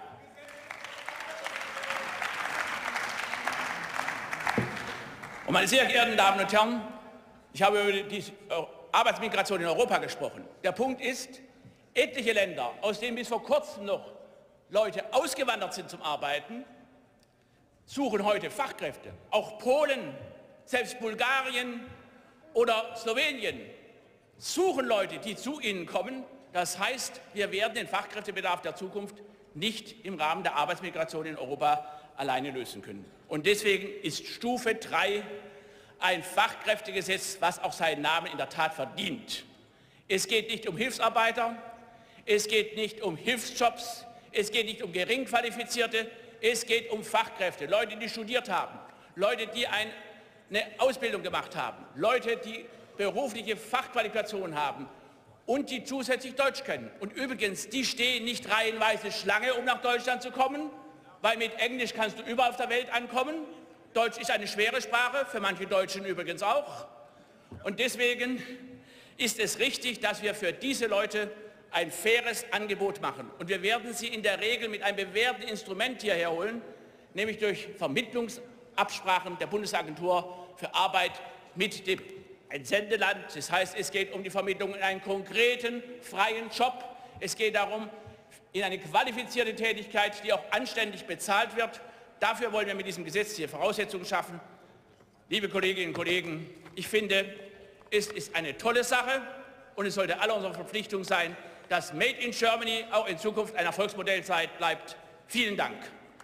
Und meine sehr geehrten Damen und Herren, ich habe über die Arbeitsmigration in Europa gesprochen. Der Punkt ist, etliche Länder, aus denen bis vor kurzem noch Leute ausgewandert sind zum Arbeiten, suchen heute Fachkräfte. Auch Polen, selbst Bulgarien oder Slowenien suchen Leute, die zu ihnen kommen. Das heißt, wir werden den Fachkräftebedarf der Zukunft nicht im Rahmen der Arbeitsmigration in Europa alleine lösen können. Und deswegen ist Stufe 3 ein Fachkräftegesetz, was auch seinen Namen in der Tat verdient. Es geht nicht um Hilfsarbeiter, es geht nicht um Hilfsjobs, es geht nicht um Geringqualifizierte, es geht um Fachkräfte, Leute, die studiert haben, Leute, die eine Ausbildung gemacht haben, Leute, die berufliche Fachqualifikationen haben und die zusätzlich Deutsch können. Und übrigens, die stehen nicht reihenweise Schlange, um nach Deutschland zu kommen, weil mit Englisch kannst du überall auf der Welt ankommen. Deutsch ist eine schwere Sprache, für manche Deutschen übrigens auch. Und deswegen ist es richtig, dass wir für diese Leute ein faires Angebot machen. Und wir werden sie in der Regel mit einem bewährten Instrument hierher holen, nämlich durch Vermittlungsabsprachen der Bundesagentur für Arbeit mit dem Entsendeland. Das heißt, es geht um die Vermittlung in einen konkreten, freien Job. Es geht darum, in eine qualifizierte Tätigkeit, die auch anständig bezahlt wird. Dafür wollen wir mit diesem Gesetz hier Voraussetzungen schaffen. Liebe Kolleginnen und Kollegen, ich finde, es ist eine tolle Sache und es sollte alle unsere Verpflichtung sein, dass Made in Germany auch in Zukunft ein Erfolgsmodell bleibt. Vielen Dank.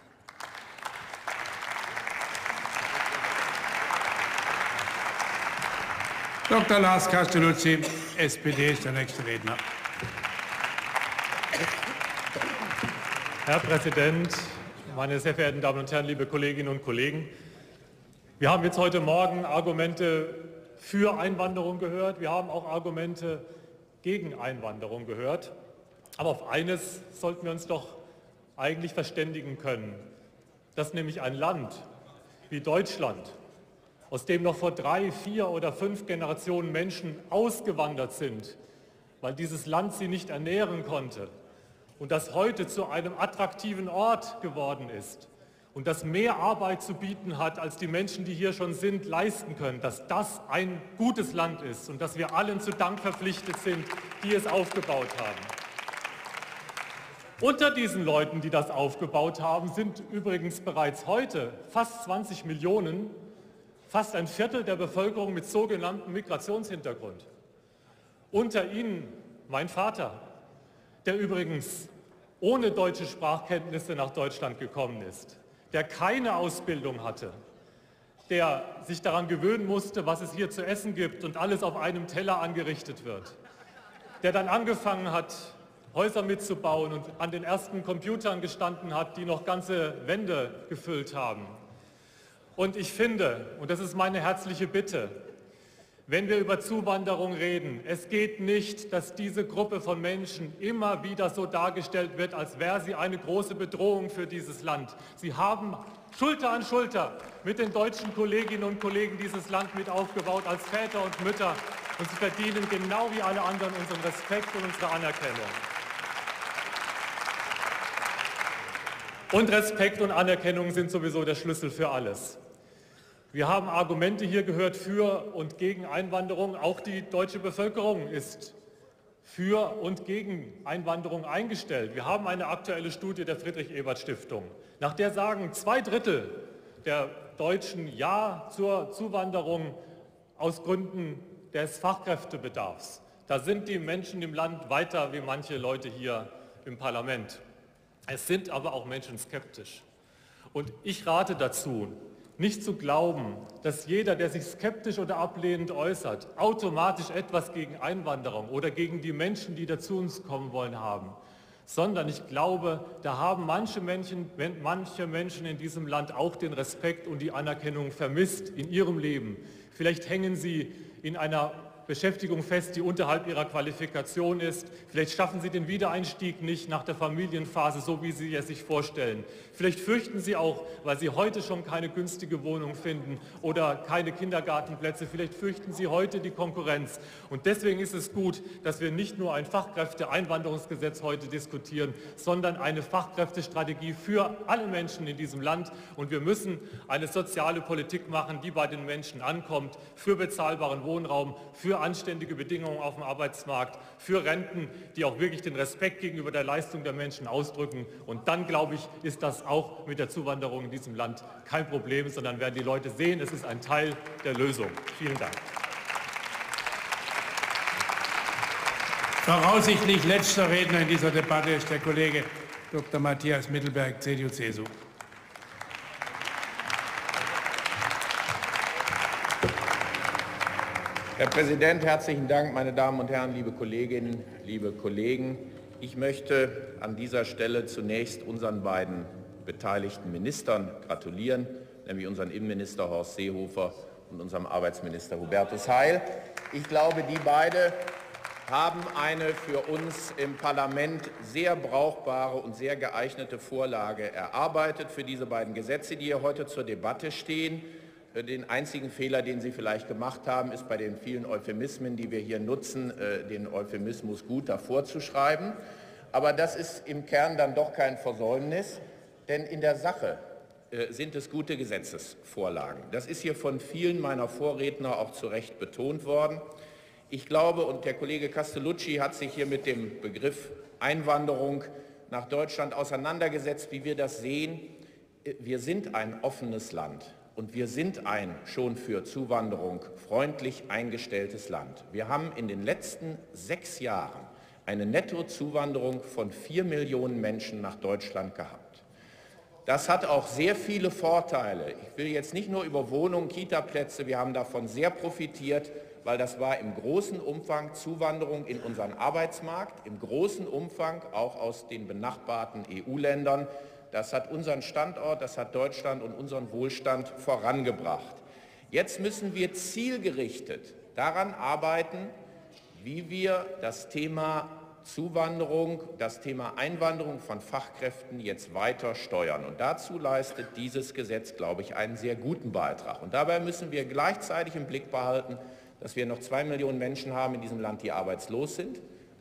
Dr. Lars Castelluzzi, SPD, ist der nächste Redner. Herr Präsident, meine sehr verehrten Damen und Herren, liebe Kolleginnen und Kollegen! Wir haben jetzt heute Morgen Argumente für Einwanderung gehört. Wir haben auch Argumente gegen Einwanderung gehört. Aber auf eines sollten wir uns doch eigentlich verständigen können, dass nämlich ein Land wie Deutschland, aus dem noch vor 3, 4 oder 5 Generationen Menschen ausgewandert sind, weil dieses Land sie nicht ernähren konnte und das heute zu einem attraktiven Ort geworden ist und das mehr Arbeit zu bieten hat, als die Menschen, die hier schon sind, leisten können, dass das ein gutes Land ist und dass wir allen zu Dank verpflichtet sind, die es aufgebaut haben. Unter diesen Leuten, die das aufgebaut haben, sind übrigens bereits heute fast 20 Millionen, fast ein Viertel der Bevölkerung mit sogenanntem Migrationshintergrund. Unter ihnen mein Vater, der übrigens ohne deutsche Sprachkenntnisse nach Deutschland gekommen ist, der keine Ausbildung hatte, der sich daran gewöhnen musste, was es hier zu essen gibt und alles auf einem Teller angerichtet wird, der dann angefangen hat, Häuser mitzubauen und an den ersten Computern gestanden hat, die noch ganze Wände gefüllt haben. Und ich finde, und das ist meine herzliche Bitte, wenn wir über Zuwanderung reden, es geht nicht, dass diese Gruppe von Menschen immer wieder so dargestellt wird, als wäre sie eine große Bedrohung für dieses Land. Sie haben Schulter an Schulter mit den deutschen Kolleginnen und Kollegen dieses Land mit aufgebaut als Väter und Mütter und sie verdienen genau wie alle anderen unseren Respekt und unsere Anerkennung. Und Respekt und Anerkennung sind sowieso der Schlüssel für alles. Wir haben Argumente hier gehört für und gegen Einwanderung. Auch die deutsche Bevölkerung ist für und gegen Einwanderung eingestellt. Wir haben eine aktuelle Studie der Friedrich-Ebert-Stiftung, nach der sagen 2/3 der Deutschen Ja zur Zuwanderung aus Gründen des Fachkräftebedarfs. Da sind die Menschen im Land weiter wie manche Leute hier im Parlament. Es sind aber auch Menschen skeptisch. Und ich rate dazu, nicht zu glauben, dass jeder, der sich skeptisch oder ablehnend äußert, automatisch etwas gegen Einwanderung oder gegen die Menschen, die dazu uns kommen wollen, haben. Sondern ich glaube, da haben manche Menschen in diesem Land auch den Respekt und die Anerkennung vermisst in ihrem Leben. Vielleicht hängen sie in einer Beschäftigung fest, die unterhalb ihrer Qualifikation ist. Vielleicht schaffen sie den Wiedereinstieg nicht nach der Familienphase, so wie sie es sich vorstellen. Vielleicht fürchten sie auch, weil sie heute schon keine günstige Wohnung finden oder keine Kindergartenplätze, vielleicht fürchten sie heute die Konkurrenz. Und deswegen ist es gut, dass wir nicht nur ein Fachkräfteeinwanderungsgesetz heute diskutieren, sondern eine Fachkräftestrategie für alle Menschen in diesem Land. Und wir müssen eine soziale Politik machen, die bei den Menschen ankommt, für bezahlbaren Wohnraum, für anständige Bedingungen auf dem Arbeitsmarkt, für Renten, die auch wirklich den Respekt gegenüber der Leistung der Menschen ausdrücken. Und dann, glaube ich, ist das auch mit der Zuwanderung in diesem Land kein Problem, sondern werden die Leute sehen, es ist ein Teil der Lösung. Vielen Dank. Voraussichtlich letzter Redner in dieser Debatte ist der Kollege Dr. Matthias Mittelberg, CDU-CSU. Herr Präsident, herzlichen Dank, meine Damen und Herren, liebe Kolleginnen, liebe Kollegen. Ich möchte an dieser Stelle zunächst unseren beiden beteiligten Ministern gratulieren, nämlich unseren Innenminister Horst Seehofer und unserem Arbeitsminister Hubertus Heil. Ich glaube, die beiden haben eine für uns im Parlament sehr brauchbare und sehr geeignete Vorlage erarbeitet für diese beiden Gesetze, die hier heute zur Debatte stehen. Den einzigen Fehler, den Sie vielleicht gemacht haben, ist bei den vielen Euphemismen, die wir hier nutzen, den Euphemismus gut davor zu schreiben. Aber das ist im Kern dann doch kein Versäumnis, denn in der Sache sind es gute Gesetzesvorlagen. Das ist hier von vielen meiner Vorredner auch zu Recht betont worden. Ich glaube, und der Kollege Castellucci hat sich hier mit dem Begriff Einwanderung nach Deutschland auseinandergesetzt, wie wir das sehen. Wir sind ein offenes Land. Und wir sind ein schon für Zuwanderung freundlich eingestelltes Land. Wir haben in den letzten 6 Jahren eine Nettozuwanderung von 4 Millionen Menschen nach Deutschland gehabt. Das hat auch sehr viele Vorteile. Ich will jetzt nicht nur über Wohnungen, Kitaplätze, wir haben davon sehr profitiert, weil das war im großen Umfang Zuwanderung in unseren Arbeitsmarkt, im großen Umfang auch aus den benachbarten EU-Ländern. Das hat unseren Standort, das hat Deutschland und unseren Wohlstand vorangebracht. Jetzt müssen wir zielgerichtet daran arbeiten, wie wir das Thema Zuwanderung, das Thema Einwanderung von Fachkräften jetzt weiter steuern. Und dazu leistet dieses Gesetz, glaube ich, einen sehr guten Beitrag. Und dabei müssen wir gleichzeitig im Blick behalten, dass wir noch 2 Millionen Menschen haben in diesem Land, die arbeitslos sind,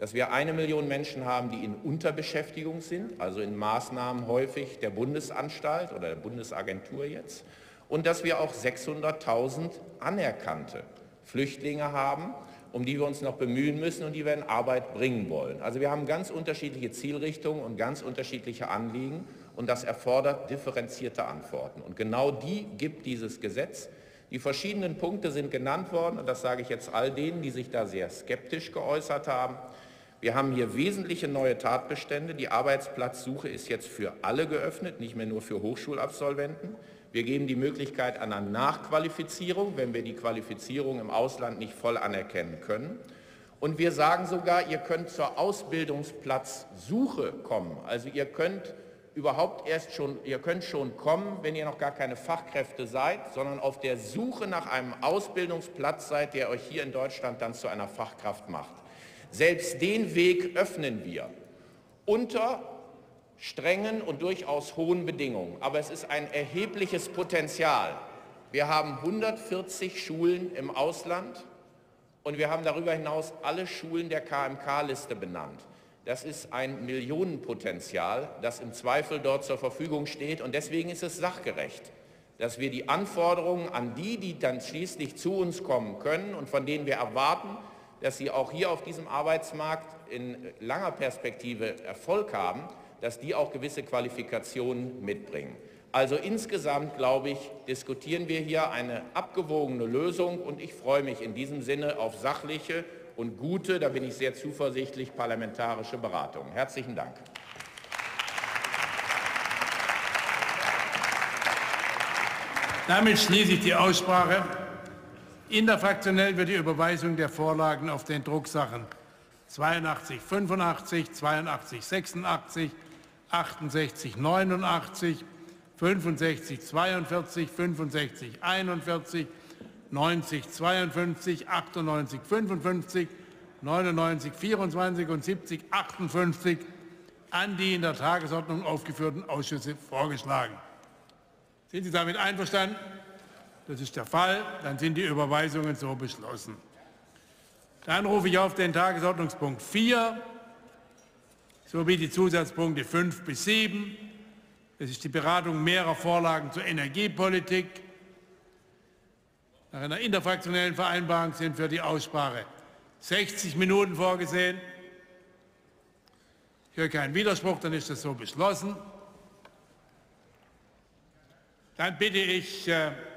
dass wir 1 Million Menschen haben, die in Unterbeschäftigung sind, also in Maßnahmen häufig der Bundesanstalt oder der Bundesagentur jetzt, und dass wir auch 600.000 anerkannte Flüchtlinge haben, um die wir uns noch bemühen müssen und die wir in Arbeit bringen wollen. Also wir haben ganz unterschiedliche Zielrichtungen und ganz unterschiedliche Anliegen und das erfordert differenzierte Antworten. Und genau die gibt dieses Gesetz. Die verschiedenen Punkte sind genannt worden und das sage ich jetzt all denen, die sich da sehr skeptisch geäußert haben. Wir haben hier wesentliche neue Tatbestände. Die Arbeitsplatzsuche ist jetzt für alle geöffnet, nicht mehr nur für Hochschulabsolventen. Wir geben die Möglichkeit einer Nachqualifizierung, wenn wir die Qualifizierung im Ausland nicht voll anerkennen können. Und wir sagen sogar, ihr könnt zur Ausbildungsplatzsuche kommen. Also ihr könnt schon kommen, wenn ihr noch gar keine Fachkräfte seid, sondern auf der Suche nach einem Ausbildungsplatz seid, der euch hier in Deutschland dann zu einer Fachkraft macht. Selbst den Weg öffnen wir unter strengen und durchaus hohen Bedingungen. Aber es ist ein erhebliches Potenzial. Wir haben 140 Schulen im Ausland und wir haben darüber hinaus alle Schulen der KMK-Liste benannt. Das ist ein Millionenpotenzial, das im Zweifel dort zur Verfügung steht. Und deswegen ist es sachgerecht, dass wir die Anforderungen an die, die dann schließlich zu uns kommen können und von denen wir erwarten, dass sie auch hier auf diesem Arbeitsmarkt in langer Perspektive Erfolg haben, dass die auch gewisse Qualifikationen mitbringen. Also insgesamt, glaube ich, diskutieren wir hier eine abgewogene Lösung und ich freue mich in diesem Sinne auf sachliche und gute, da bin ich sehr zuversichtlich, parlamentarische Beratungen. Herzlichen Dank. Damit schließe ich die Aussprache. Interfraktionell wird die Überweisung der Vorlagen auf den Drucksachen 82, 85, 82, 86, 68, 89, 65, 42, 65, 41, 90, 52, 98, 55, 99, 24 und 70, 58 an die in der Tagesordnung aufgeführten Ausschüsse vorgeschlagen. Sind Sie damit einverstanden? Das ist der Fall. Dann sind die Überweisungen so beschlossen. Dann rufe ich auf den Tagesordnungspunkt 4 sowie die Zusatzpunkte 5 bis 7. Das ist die Beratung mehrerer Vorlagen zur Energiepolitik. Nach einer interfraktionellen Vereinbarung sind für die Aussprache 60 Minuten vorgesehen. Ich höre keinen Widerspruch, dann ist das so beschlossen. Dann bitte ich